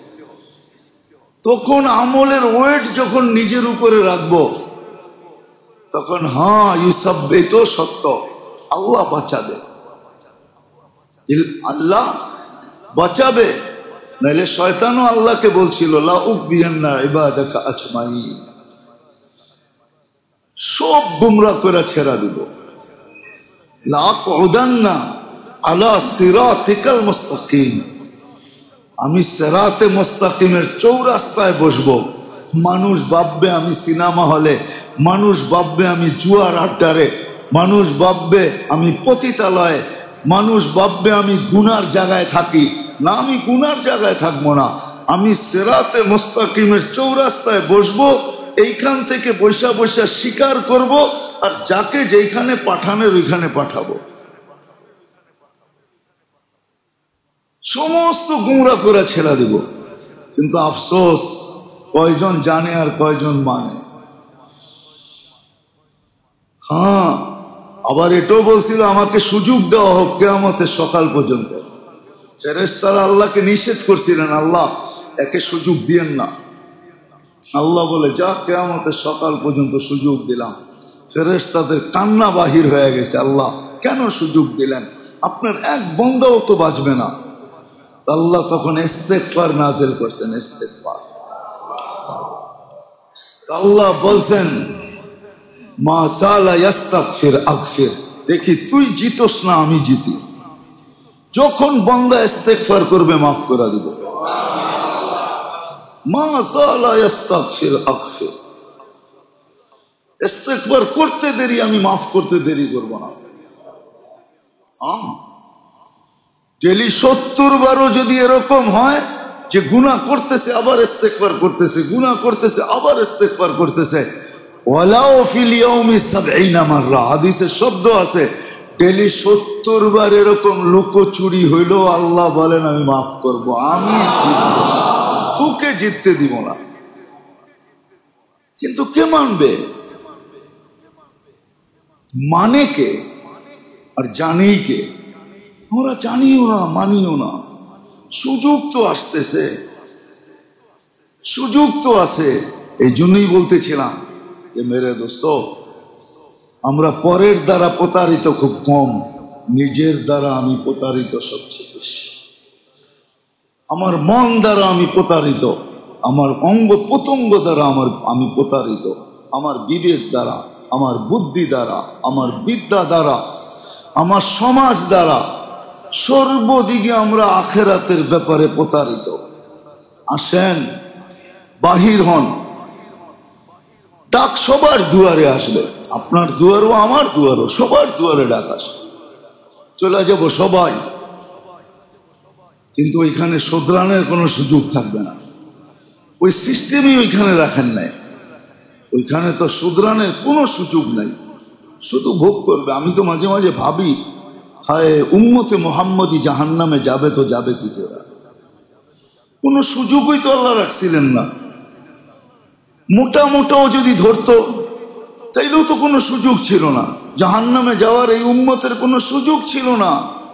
তখন আমলের ওয়েট যখন নিজের উপরে রাখবো, তখন হ্যাঁ ইউসব বেতো সত্য, আল্লাহ বাঁচাবে, আল্লাহ বাঁচাবে। নাইলে শয়তানও আল্লাহকে বলছিল, লা উকদিয়ান্না ইবাদাকা আজমাইন, সব গুমরাহ করে ছেড়া দিব। লা আকুদান্না আলা সিরাতিকাল মুস্তাকিম, আমি সিরাতে মুস্তাকিমের চৌরাস্তায় বসবো। মানুষ ভাববে আমি সিনেমা হলে, মানুষ ভাববে আমি জুয়ার আড্ডারে, মানুষ ভাববে আমি পতিতালয়ে, মানুষ ভাববে আমি গুনার জায়গায় থাকি। না, আমি গুনার জায়গায় থাকবো না, আমি সিরাতে মুস্তাকিমের চৌরাস্তায় বসবো। এইখান থেকে বৈশা বৈশা স্বীকার করব, আর যাকে যেখানে পাঠানোর ওইখানে পাঠাবো। সমস্ত গুমরা করে ছেড়ে দিব। কিন্তু আফসোস, কয়জন জানে আর কয়জন মানে। হ্যাঁ, আবার এটাও বলছিল আমাকে সুযোগ দেওয়া হোক কিয়ামতের সকাল পর্যন্ত। ফেরেশতারা আল্লাহকে নিষেধ করছিলেন, আল্লাহ একে সুযোগ দিয়েন না। আল্লাহ বলে, যা, কিয়ামতের সকাল পর্যন্ত সুযোগ দিলাম। ফেরেশতাদের কান্না বাহির হয়ে গেছে, আল্লাহ কেন সুযোগ দিলেন? আপনার এক বন্দাও তো বাঁচবে না। আল্লাহ তখন ইস্তেগফার নাযিল করছেন, ইস্তেগফার। আল্লাহ বলছেন, মা সালা ইস্তাগফির আগফির, দেখি তুই জিতোস না আমি জিতি। যখন বান্দা ইস্তেগফার করবে মাফ করে দিব। মা যালা ইস্তাগফির আগফির, ইস্তেগফার করতে দেরি আমি মাফ করতে দেরি করব না। ডেলি সত্তর বারও যদি এরকম হয় যে গুনাহ করতেছে আবার ইস্তেগফার করতেছে, গুনাহ করতেছে আবার ইস্তেগফার করতেছে, ওয়ালাউ ফিল ইয়াউমি সাবঈনা মাররা, হাদিসে শব্দ আছে ডেলি সত্তর বার এরকম লুকোচুরি হইলো আল্লাহ বলেন আমি মাফ করব, আমি জিতব, তোকে জিততে দিব না। কিন্তু কে মানবে? মানে কে আর জানেই কে? আমরা জানিও না, মানিও না। সুযোগ তো আসতেছে, সুযোগ তো আছে। এই জন্যই বলতেছিলাম যে মেরে দোস্ত, আমরা পরের দ্বারা প্রতারিত খুব কম, নিজের দ্বারা আমি প্রতারিত সবচেয়ে বেশি। আমার মন দ্বারা আমি প্রতারিত, আমার অঙ্গ প্রত্যঙ্গ দ্বারা আমার আমি প্রতারিত, আমার বিবেক দ্বারা, আমার বুদ্ধি দ্বারা, আমার বিদ্যা দ্বারা, আমার সমাজ দ্বারা, সর্বদিকে আমরা আখেরাতের ব্যাপারে প্রতারিত। আসেন, বাহির হন, ডাক সবার দুয়ারে আসবে, আপনার দুয়ারও আমার দুয়ারও, সবার দুয়ারে ডাক আসবে, চলে যাব সবাই। কিন্তু ওইখানে শোধরানোর কোনো সুযোগ থাকবে না, ওই সিস্টেমই ওইখানে রাখেন নাই। ওইখানে তো শোধরানোর কোনো সুযোগ নাই, শুধু ভোগ করবে। আমি তো মাঝে মাঝে ভাবি, হায় উম্মতে মুহাম্মদী জাহান্নামে যাবে তো যাবে কি করে? কোনো সুযোগই তো আল্লাহ রাখছিলেন না। মোটা মোটাও যদি ধরতো তাইলেও তো কোনো সুযোগ ছিল না, জাহান্নামে যাওয়ার এই উম্মতের কোনো সুযোগ ছিল না।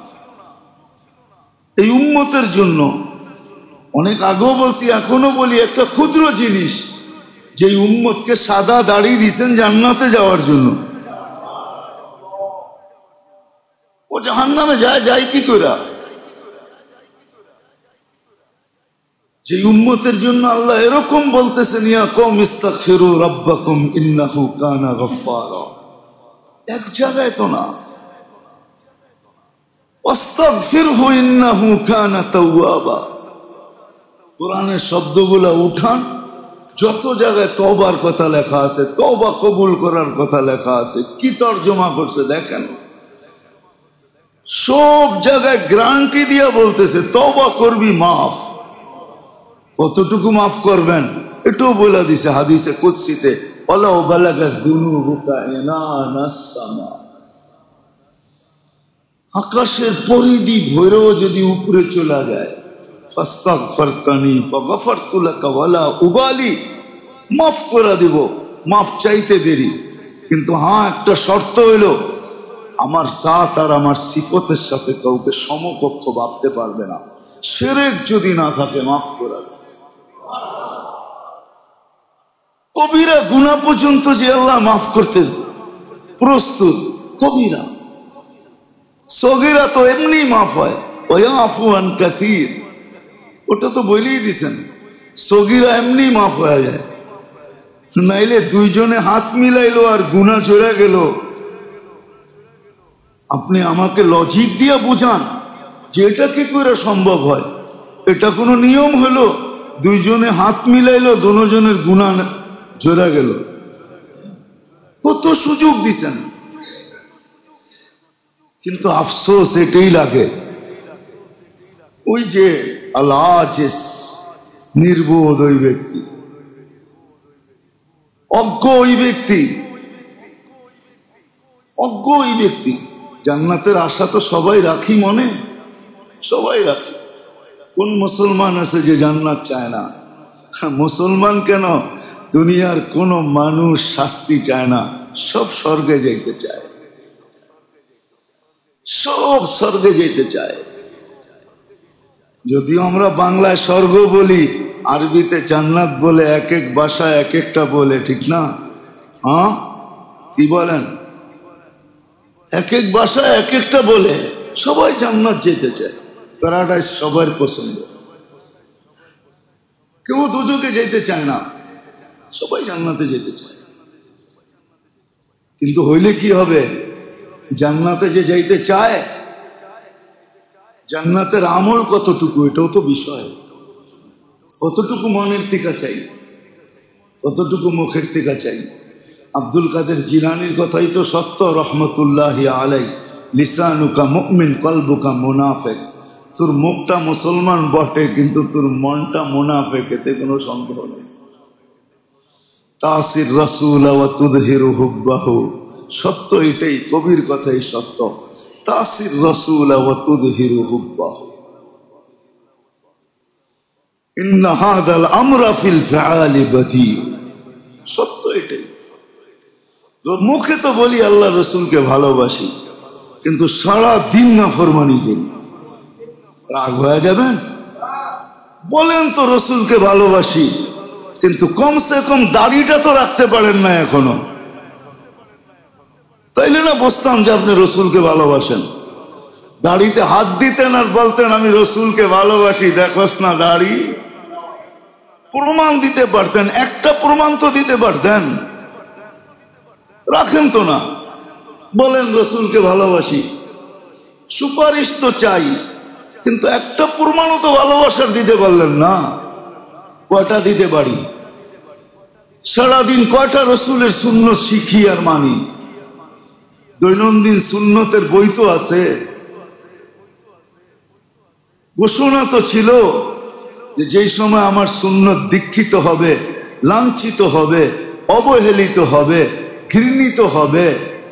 এই উম্মতের জন্য অনেক আগেও বলছি, এখনো বলি, একটা ক্ষুদ্র জিনিস, যে উম্মতকে সাদা দাড়ি দিয়েছেন জান্নাতে যাওয়ার জন্য। ও জাহান্নামে যায় যায় কি করে? যে উম্মতের জন্য আল্লাহ এরকম বলতেছেন, ইয়া কওম ইস্তাগফিরু রাব্বাকুম ইন্নাহু কানা গাফফারা। এক জায়গায় তো না, ওয়াস্তাগফিরহু ইন্নাহু কানা তাওয়াবা। কোরআনের শব্দগুলো উঠান, যত জায়গায় তওবার কথা লেখা আছে, তওবা কবুল করার কথা লেখা আছে, কি তরজমা করছে দেখেন। সব জায়গায় গ্যারান্টি দিয়া বলতেছে তওবা করবি মাফ। কতটুকু মাফ করবেন এটাও বলে দিছে হাদিসে কুদসিতে, ওয়ালাউ বালাগাত যুনুবুকা ইনানাস সামা। আকাশের পরিধি ভৈরও যদি উপরে চলে যায়, ফাস্তাগফিরতানি ফাগফারতু লাকা ওয়ালা উবালি, মাফ করে দিব, মাফ চাইতে দেরি। কিন্তু হ্যাঁ, একটা শর্ত হইল, আমার জাত আর আমার সিফতের সাথে কাউকে সমকক্ষ ভাবতে পারবে না। শিরক যদি না থাকে মাফ করে দেবে। কবিরা গুনাহ পর্যন্ত যে আল্লাহ মাফ করতে প্রস্তুত, কবিরা। সগীরা তো এমনি মাফ হয়, ওয়াফু আন কাসীর, ওটা তো বলেই দিছেন, সগীরা এমনি মাফ হয়ে যায়। নাইলে দুইজনে হাত মিলাইলো আর গুনাহ চলে গেল। আপনি আমাকে লজিক দিয়ে বুঝান যে এটা কি করে সম্ভব হয়? এটা কোনো নিয়ম হলো? দুইজনে হাত মিলাইলো, দুজনের গুনাহ ঝরে গেল। কত সুযোগ দিছেন, কিন্তু আফসোস এটাই লাগে, ওই যে আল-আজিজ, নির্বোধ ওই ব্যক্তি, অজ্ঞ ওই ব্যক্তি, অজ্ঞ ওই ব্যক্তি। জান্নাতের আশা তো সবাই রাখি মনে, সবাই রাখি। কোন মুসলমান আছে যে জান্নাত চায় না? মুসলমান কেন, দুনিয়ার কোন মানুষ শাস্তি চায় না, সব স্বর্গে যাইতে চায়, সব স্বর্গে যেতে চায়। যদিও আমরা বাংলায় স্বর্গ বলি, আরবিতে জান্নাত বলে, এক এক ভাষায় এক একটা বলে, ঠিক না? হ্যাঁ, কি বলেন? এক এক ভাষায় এক একটা বলে। সবাই জান্নাত যেতে চায়, প্যারাডাইস সবার পছন্দ। কেউ দুজকে যেতে চায় না, সবাই জান্নাতে যেতে চায়। কিন্তু হইলে কি হবে? জান্নাতে যে যাইতে চায়, জান্নাতের আমল কতটুকু এটাও তো বিষয়। কতটুকু মনের থেকে চাই, কতটুকু মুখের থেকে চাই। আব্দুল কাদের জিলানির কথাই তো সত্য, রহমতুল্লাহি আলাই। লিসানুকা মুমিন কলবুকা মুনাফিক। তোর মুখটা মুসলমান বটে কিন্তু তোর মনটা মুনাফিক, এতে কোনো সন্দেহ নেই। তাসির রাসূল ওয়া তুযহিরু হুব্বাহু, সত্য এটাই, কবির কথাই সত্য। তাসির রাসূল ওয়া তুযহিরু হুব্বাহু, ইন্না হাযাল আমরা ফিল ফিআলি বাদী। সত্য এটাই। মুখে তো বলি আল্লাহ রসুলকে ভালোবাসি, কিন্তু সারা দিন নাফরমানি করি। রাগ হয়ে যাবেন? বলেন তো রসুলকে ভালোবাসি, কিন্তু কমসে কম দাড়িটা তো রাখতে পারেন না এখনো। তাইলে না বুঝতাম যে আপনি রসুলকে ভালোবাসেন। দাড়িতে হাত দিতেন আর বলতেন আমি রসুলকে ভালোবাসি, দেখোস না দাড়ি। প্রমাণ দিতে পারতেন, একটা প্রমাণ তো দিতে পারতেন। রাখেন তো না, বলেন রসুলকে ভালোবাসি, সুপারিশ তো চাই, কিন্তু একটা প্রমাণও তো ভালোবাসার দিতে পারলেন না। কয়টা দিতে পারি? সারাদিন কয়টা রসুলের সুন্নত শিখি আর মানি? দৈনন্দিন সুন্নতের বই তো আছে। ঘোষণা তো ছিল যে যেই সময় আমার সুন্নত দীক্ষিত হবে, লাঞ্ছিত হবে, অবহেলিত হবে, ঘৃণিত হবে।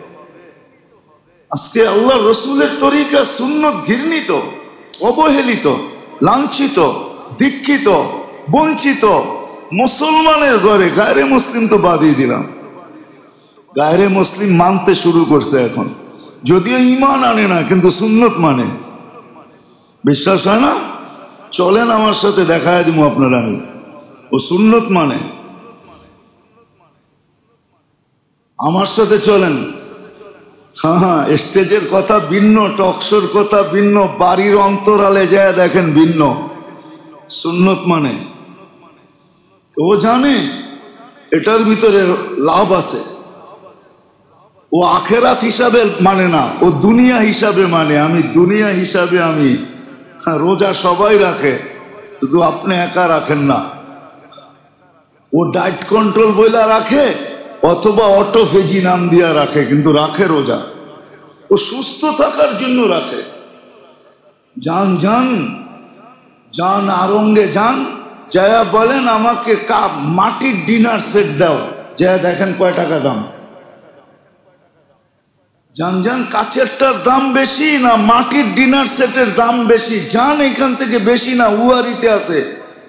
আজকে আল্লাহ রসুলের তরিকা সুন্নত ঘৃণিত, অবহেলিত, লাঞ্ছিত, দীক্ষিত, বঞ্চিত। মুসলমানের ঘরে, গায়রে মুসলিম তো বাদই দিলাম, গায়রে মুসলিম মানতে শুরু করছে এখন। যদিও ঈমান আনে না, কিন্তু সুন্নত মানে। বিশ্বাস হয় না? চলেন আমার সাথে, দেখায় দিব আপনার আমি, ও সুন্নত মানে। আমার সাথে চলেন। হ্যাঁ হ্যাঁ, স্টেজের কথা ভিন্ন, টকশোর কথা ভিন্ন, বাড়ির অন্তরালে যায় দেখেন ভিন্ন। সুন্নত মানে ও জানে এটার ভিতরে লাভ আছে। ও আখেরাত হিসাবে মানে না, ও দুনিয়া হিসাবে মানে। আমি দুনিয়া হিসাবে আমি, হ্যাঁ, রোজা সবাই রাখে, শুধু আপনি একা রাখেন না। ও ডায়েট কন্ট্রোল বইলা রাখে, অথবা অটোফেজি নাম দিয়া রাখে, কিন্তু রাখে রোজা। ও সুস্থ থাকার জন্য রাখে। যান যান যান আরঙ্গে যান, যায়া বলেন আমাকে কাপ মাটির ডিনার সেট দাও, যা দেখেন কয় টাকা দাম। যান যান, কাচেরটার দাম বেশি না মাটির ডিনার সেটের দাম বেশি? যান এখান থেকে, বেশি না উয়ারিতে আছে,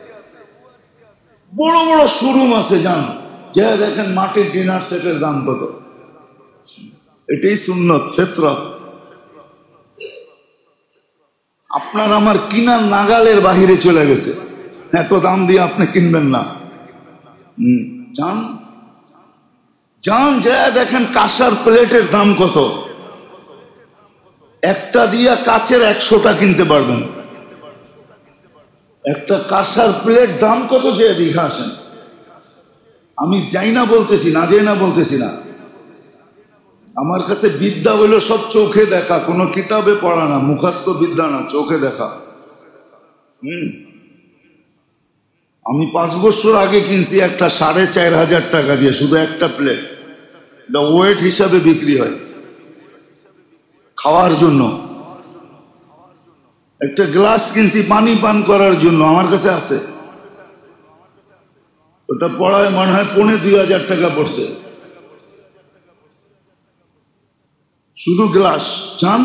বড় বড় শোরুম আছে, যান যা দেখেন মাটির ডিনার সেটের দাম কত। এটাই সুন্নত, ফিতরত। আপনার আমার কিনার নাগালের বাহিরে চলে গেছে, এত দাম দিয়ে আপনি কিনবেন না। হম যান যান, যা দেখেন কাঁসার প্লেটের দাম কত। একটা দিয়া কাচের একশোটা কিনতে পারবেন। একটা কাঁসার প্লেট দাম কত, যে দেখে আসেন। আমি যাই না বলতেছি না, যাই না বলতেছি না। আমার কাছে বিদ্যা হইল সব চোখে দেখা, কোনো কিতাবে পড়া না, মুখস্থ বিদ্যা না, চোখে দেখা। হম আমি পাঁচ বছর আগে কিনছি একটা সাড়ে চার হাজার টাকা দিয়ে, শুধু একটা প্লেট। এটা ওয়েট হিসাবে বিক্রি হয়, খাওয়ার জন্য। একটা গ্লাস কিনছি পানি পান করার জন্য, আমার কাছে আছে। ওটা পড়ায় মনে হয় পৌনে দুই হাজার টাকা পড়ছে, শুধু গ্লাস। চান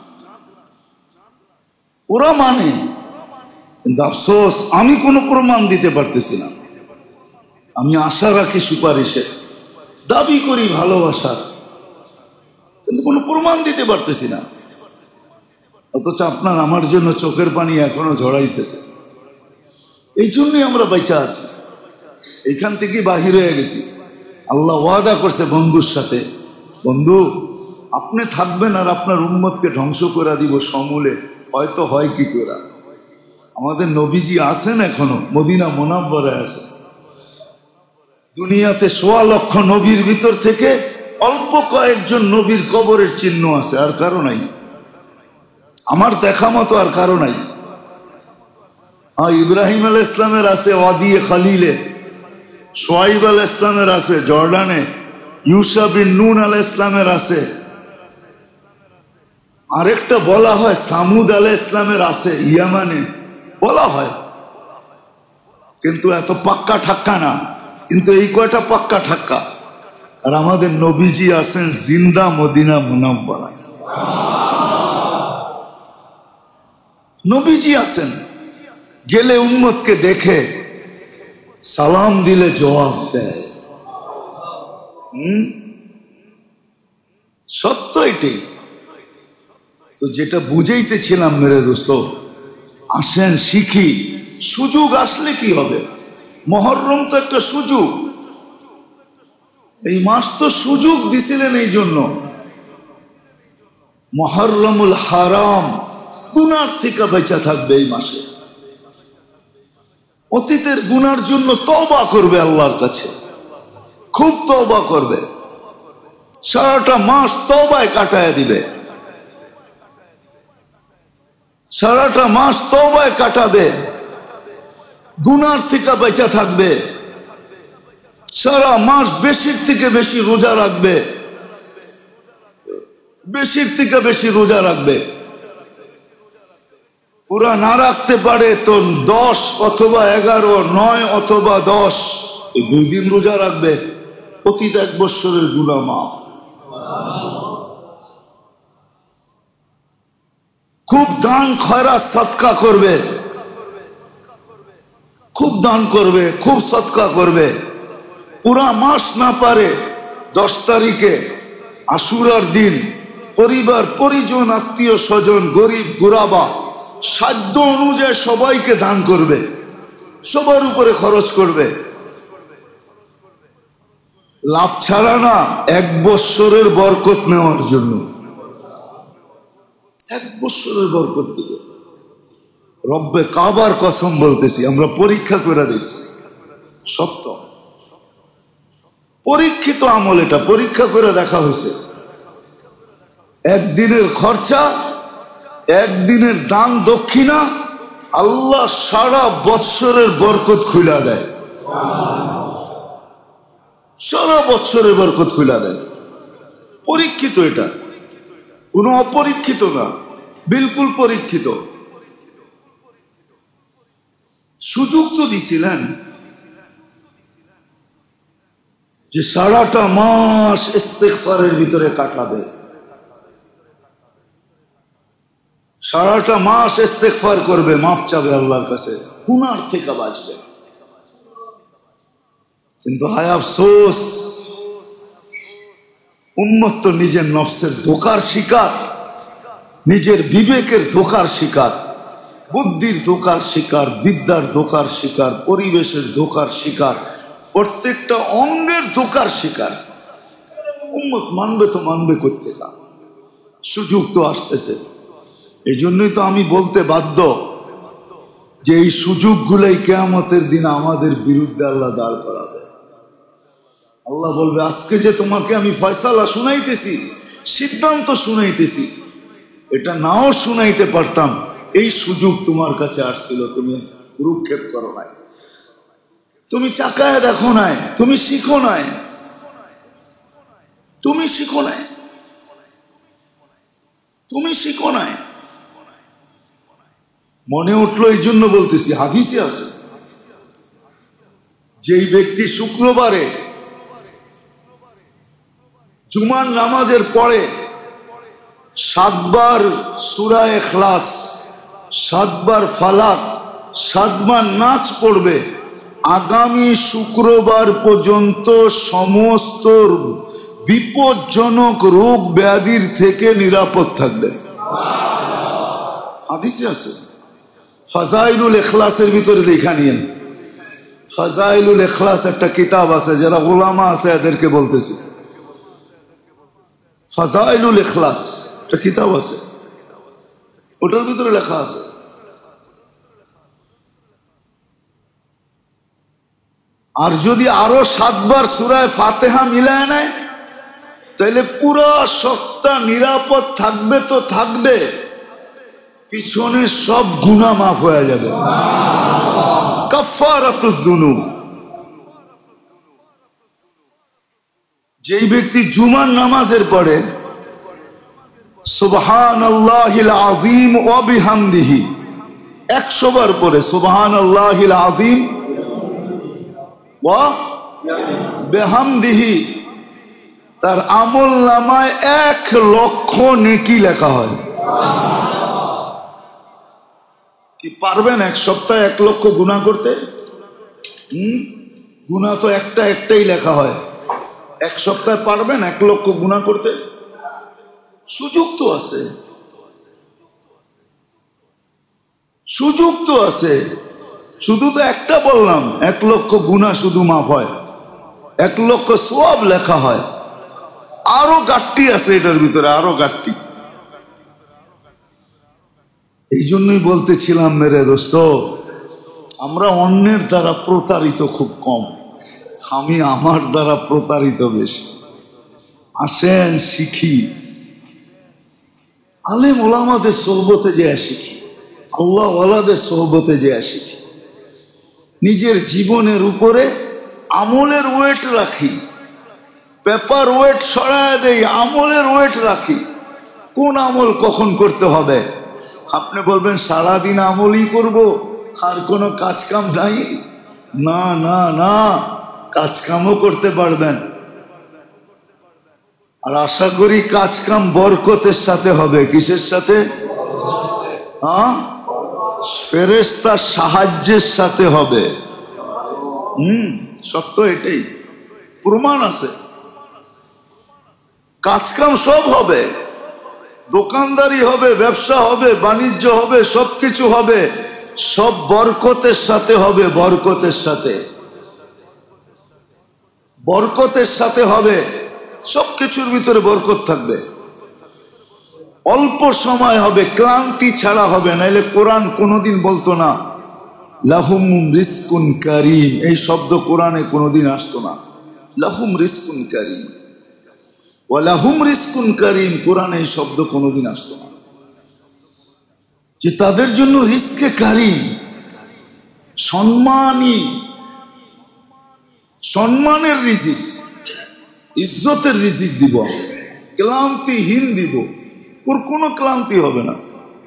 ওরা মানে, কিন্তু আফসোস আমি কোনো প্রমাণ দিতে পারতেছি না। আমি আশা রাখি সুপারিশে, দাবি করি ভালোবাসার, কিন্তু কোনো প্রমাণ দিতে পারতেছি না। অথচ আপনার আমার জন্য চোখের পানি এখনো ঝরাইতেছে। এই জন্যই আমরা বেঁচে আছি, এইখান থেকে বাহির হয়ে গেছি। আল্লাহ ওয়াদা করছে বন্ধুর সাথে, বন্ধু আপনি থাকবেন আর আপনার উম্মতকে ধ্বংস করে দিব সমূলে। হয়তো হয় কি করে? আমাদের নবীজি আছেন এখনো, মদিনা মুনাওয়ারায় আছে। দুনিয়াতে সোয়া লক্ষ নবীর ভিতর থেকে অল্প কয়েকজন নবীর কবরের চিহ্ন আছে, আর কারো নাই। আমার দেখা মতো আর কারো নাই। হ্যাঁ, ইব্রাহিম আলাইহিস সালামের আছে ওয়াদি খালিলে, শুআইব আলাইহিস সালামের আছে জর্ডানে, ইউসা বিন নুন আলাইহিস সালামের আছে, আরেকটা বলা হয় সামুদ আলাইহিস সালামের আছে ইয়ামানে, বলা হয়, কিন্তু এত পাক্কা ঠাক্কা না। কিন্তু এই কয়টা পাক্কা ঠাক্কা। আর আমাদের নবীজি আছেন জিন্দা মদিনা মুনাওয়ারায়। নবীজি আছেন, গেলে উম্মতকে দেখে সালাম দিলে জবাব দেয়। হম সত্য এটাই তো, যেটা বুঝাইতেছিলাম মেরে দোস্ত, আসেন শিখি। সুযোগ আসলে কি হবে? মুহররম তো একটা সুযোগ, এই মাস তো সুযোগ দিছিলেন এই জন্য। মুহররমুল হারাম, গুনার থেকে বেঁচে থাকবে এই মাসে। অতীতের গুনার জন্য তওবা করবে আল্লাহর কাছে, খুব তওবা করবে, সারাটা মাস তওবায় কাটায় দিবে, সারাটা মাস তওবায় কাটাবে, গুনার থেকে বেঁচে থাকবে, সারা মাস বেশির থেকে বেশি রোজা রাখবে, বেশির থেকে বেশি রোজা রাখবে। পুরা না রাখতে পারে তো দশ অথবা এগারো, নয় অথবা দশ, এই দুই দিন রোজা রাখবে, অতীত এক বৎসরের গুনাহ মাফ। খুব দান খয়রাত সদকা করবে, খুব দান করবে, খুব সদকা করবে। পুরা মাস না পারে, দশ তারিখে আশুরার দিন পরিবার পরিজন আত্মীয় স্বজন গরিব গুরাবা সাধ্য অনুযায়ী সবাইকে দান করবে, সবার উপরে খরচ করবে। লাভ ছাড়া না, এক বৎসরের বরকত নেওয়ার জন্য, এক বৎসরের বরকত দিবে। রব্বে কাবার কসম বলতেছি, আমরা পরীক্ষা করে দেখছি, সত্য পরীক্ষিত আমল, এটা পরীক্ষা করে দেখা হয়েছে। একদিনের খরচা, একদিনের দান দক্ষিণা, আল্লাহ সারা বৎসরের বরকত খুলে দেয়, সারা বৎসরের বরকত খুলে দেয়। পরীক্ষিত, এটা কোনো অপরীক্ষিত না, বিলকুল পরীক্ষিত। সুযোগ তো দিছিলেন যে সারাটা মাস ইস্তেগফারের ভিতরে কাটাবে, সারাটা মাস ইস্তেগফার করবে, মাফ চাবে আল্লাহর কাছে, গুনার থেকে বাঁচবে। কিন্তু হায় আফসোস, উম্মত তো নিজের নফসের ধোঁকার শিকার, নিজের বিবেকের ধোঁকার শিকার, বুদ্ধির ধোঁকার শিকার, বিদ্যার ধোঁকার শিকার, পরিবেশের ধোঁকার শিকার, প্রত্যেকটা অঙ্গের ধোঁকার শিকার। উম্মত মানবে তো মানবে কোত্থেকে? সুযোগ তো আসতেছে। এই জন্যই তো আমি বলতে বাধ্য যে এই সুযোগগুলোই কিয়ামতের দিন আমাদের বিরুদ্ধে আল্লাহ দাঁড় করাবে। আল্লাহ বলবে, আজকে যে তোমাকে আমি ফয়সালা শুনাইতেছি, সিদ্ধান্ত শুনাইতেছি, এটা নাও শুনাইতে পারতাম, এই সুযোগ তোমার কাছে আসছিল, তুমি ভ্রুক্ষেপ করো নাই, তুমি চাকায় দেখো নাই, তুমি শিখো নাই, তুমি শিখো নাই, তুমি শিখো নাই। মনে উঠলো এই জন্য বলতেছি, হাদিসে আছে, যেই ব্যক্তি শুক্রবারে জুমার নামাজের পরে সাতবার সূরা ইখলাস, সাতবার ফালাক, সাতবার নাচ পড়বে, আগামী শুক্রবার পর্যন্ত সমস্ত বিপজ্জনক রোগ ব্যাধির থেকে নিরাপদ থাকবে। হাদিসে আছে, ফাজাইলুল ইখলাসের ভিতরে লেখা নিয়েন। ফাজাইলুল ইখলাস একটা কিতাব আছে, যারা উলামা আছে এদেরকে বলতেছি, ফাজাইলুল ইখলাস একটা কিতাব আছে, ওটার ভিতরে লেখা আছে আর যদি আরো সাতবার সূরা ফাতিহা মিলায় নেয় তাহলে পুরো সপ্তাহ নিরাপদ থাকবে। তো থাকবে, পিছনের সব গুনাহ মাফ হয়ে যাবে। কাফারাতুয যুনুব। যেই ব্যক্তি জুমার নামাজের পরে সুবহানাল্লাহিল আযীম ওয়া বিহামদিহি একশো বার পরে সুবহানাল্লাহিল আযীম ওয়া বিহামদিহি, তার আমল নামায় এক লক্ষ নেকি লেখা হয়। কি পারবেন এক সপ্তাহে এক লক্ষ গুনাহ করতে? হম গুনাহ তো একটা একটাই লেখা হয়। এক সপ্তাহে পারবেন এক লক্ষ গুনাহ করতে? সুযোগ তো আছে, সুযোগ তো আছে। শুধু তো একটা বললাম, এক লক্ষ গুনাহ শুধু মাফ হয়, এক লক্ষ সওয়াব লেখা হয়। আরো গাট্টি আছে এটার ভিতরে, আরো গাট্টি। এই জন্যই বলতেছিলাম মেরে দোস্ত, আমরা অন্যের দ্বারা প্রতারিত খুব কম, আমি আমার দ্বারা প্রতারিত বেশি। আসেন শিখি, আলেম ওলামাদের সোহবতে যে শিখি, আল্লাহ ওয়ালাদের সোহবতে যে শিখি। নিজের জীবনের উপরে আমলের ওয়েট রাখি, পেপার ওয়েট সরায় দেই, আমলের ওয়েট রাখি। কোন আমল কখন করতে হবে? আপনি বলবেন সারাদিন আমলই করব, আর কোনো কাজ কাম নাই? না না না, কাজ কামও করতে পারবেন। আর আশা করি কাজ কাম বরকতের সাথে হবে। কিসের সাথে? হ্যাঁ, ফেরেশতার সাহায্যের সাথে হবে। হুম সত্য, এটাই প্রমাণ আছে। কাজ কাম সব হবে, দোকানদারি হবে, ব্যবসা হবে, বাণিজ্য হবে, সবকিছু হবে, সব বরকতের সাথে হবে। বরকতের সাথে, বরকতের সাথে হবে। সবকিছুর ভিতরে বরকত থাকবে। অল্প সময় হবে, ক্লান্তি ছাড়া হবে। নাইলে কোরআন কোনোদিন বলতো না লাহুম রিজকুন কারীম, এই শব্দ কোরআনে কোনোদিন আসতো না। লাহুম রিজকুন কারীম, ওয়া লাহুম রিজকুন কারীম, কোরআনে এই শব্দ কোনোদিন আসতো না। যে তাদের জন্য রিজকে কারীম, সম্মানী, সম্মানের রিজিক, ইজ্জতের রিজিক দিব, ক্লান্তিহীন দিব। ওর কোনো ক্লান্তি হবে না।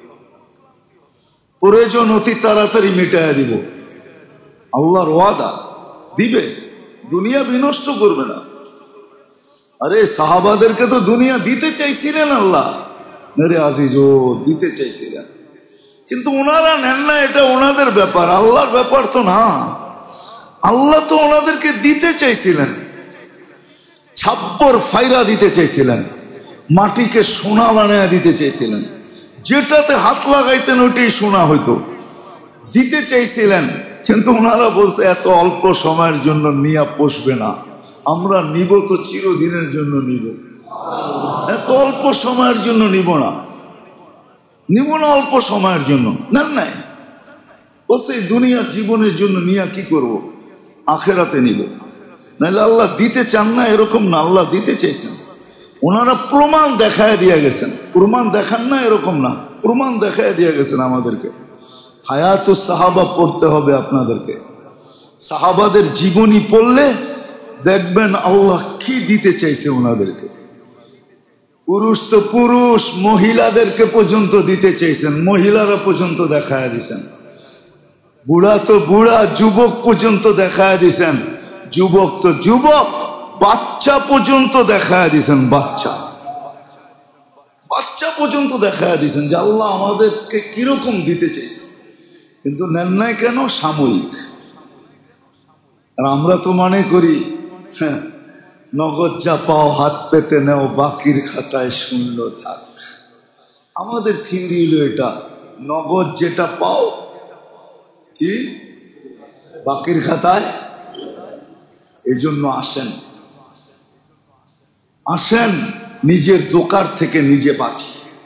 প্রয়োজন অতি তাড়াতাড়ি মিটাইয়া দিব। আল্লাহর ওয়াদা, দিবে, দুনিয়া বিনষ্ট করবে না। আরে সাহাবাদেরকে তো দুনিয়া দিতে চাইছিলেন আল্লাহ, মেরে আজিজ, ও দিতে চাইছিলেন, কিন্তু ওনারা নেন না। এটা ওনাদের ব্যাপার, আল্লাহর ব্যাপার তো না। আল্লাহ তো ওনাদেরকে দিতে চাইছিলেন, ছাপ্পর ফাইরা দিতে চাইছিলেন, মাটিকে সোনা বানায় দিতে চাইছিলেন। যেটাতে হাত লাগাইতেন ওইটাই সোনা হইতো, দিতে চাইছিলেন। কিন্তু ওনারা বলছে এত অল্প সময়ের জন্য নিয়া পোষবে না, আমরা নিব তো চিরদিনের জন্য নিব, এত অল্প সময়ের জন্য নিব না, নিব না অল্প সময়ের জন্য। নেন নাই, বলছে দুনিয়ার জীবনের জন্য নিয়া কি করব, আখেরাতে নিব। নাহলে আল্লাহ দিতে চান না এরকম না, আল্লাহ দিতে চাইছেন। ওনারা প্রমাণ দেখায় দিয়ে গেছেন, প্রমাণ দেখান না এরকম না, প্রমাণ দেখায় দিয়ে গেছেন আমাদেরকে। হায়াতুস সাহাবা পড়তে হবে আপনাদেরকে। সাহাবাদের জীবনী পড়লে দেখবেন আল্লাহ কি দিতে চাইছে ওনাদেরকে। পুরুষ তো পুরুষ, মহিলাদেরকে পর্যন্ত দিতে চাইছেন, মহিলারা পর্যন্ত দেখায় দিছেন। বুড়া তো বুড়া, যুবক পর্যন্ত দেখায় দিছেন, যুবক তো যুবক, বাচ্চা পর্যন্ত দেখায় দিছেন, বাচ্চা বাচ্চা পর্যন্ত দেখায় দিছেন যে আল্লাহ আমাদেরকে কিরকম দিতে চাইছেন। কিন্তু নেন নাই কেন? সাময়িক। আর আমরা তো মনে করি হ্যাঁ, নগদ যা পাও হাত পেতে নেও, বাকির খাতায় শূন্য থাক। আমাদের থিওরি হলো এটা, নগদ যেটা পাও কি বাকির খাতায়। এই জন্য আসেন, আসেন নিজের দোকার থেকে নিজে বাঁচি।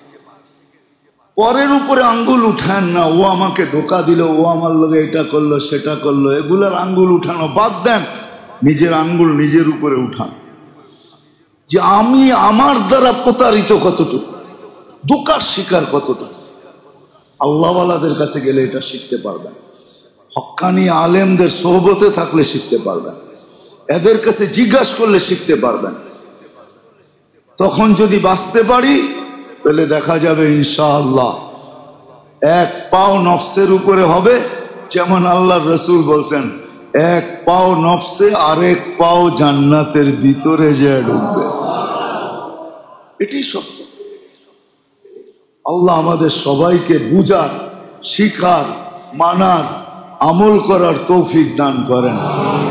পরের উপরে আঙ্গুল উঠান না, ও আমাকে ধোকা দিল, ও আমার লগে এটা করলো সেটা করলো, এগুলার আঙ্গুল উঠানো বাদ দেন। নিজের আঙ্গুল নিজের উপরে উঠান যে আমি আমার দ্বারা প্রতারিত কতটুকু, ধোকার শিকার কতটুকু। আল্লাহওয়ালাদের কাছে গেলে এটা শিখতে পারবেন, হক্কানি আলেমদের সোহবতে থাকলে শিখতে পারবেন, এদের কাছে জিজ্ঞাসা করলে শিখতে পারবেন। তখন যদি বাঁচতে পারি তাহলে দেখা যাবে ইনশাআল্লাহ এক পাও নফসের উপরে হবে, যেমন আল্লাহর রাসূল বলছেন এক পাও নফসে আরেক পাও জান্নাতের ভিতরে যে ঢুকবে। এটি সত্য। আল্লাহ আমাদের সবাইকে বুঝার, শিখার, মানার, আমল করার তৌফিক দান করেন।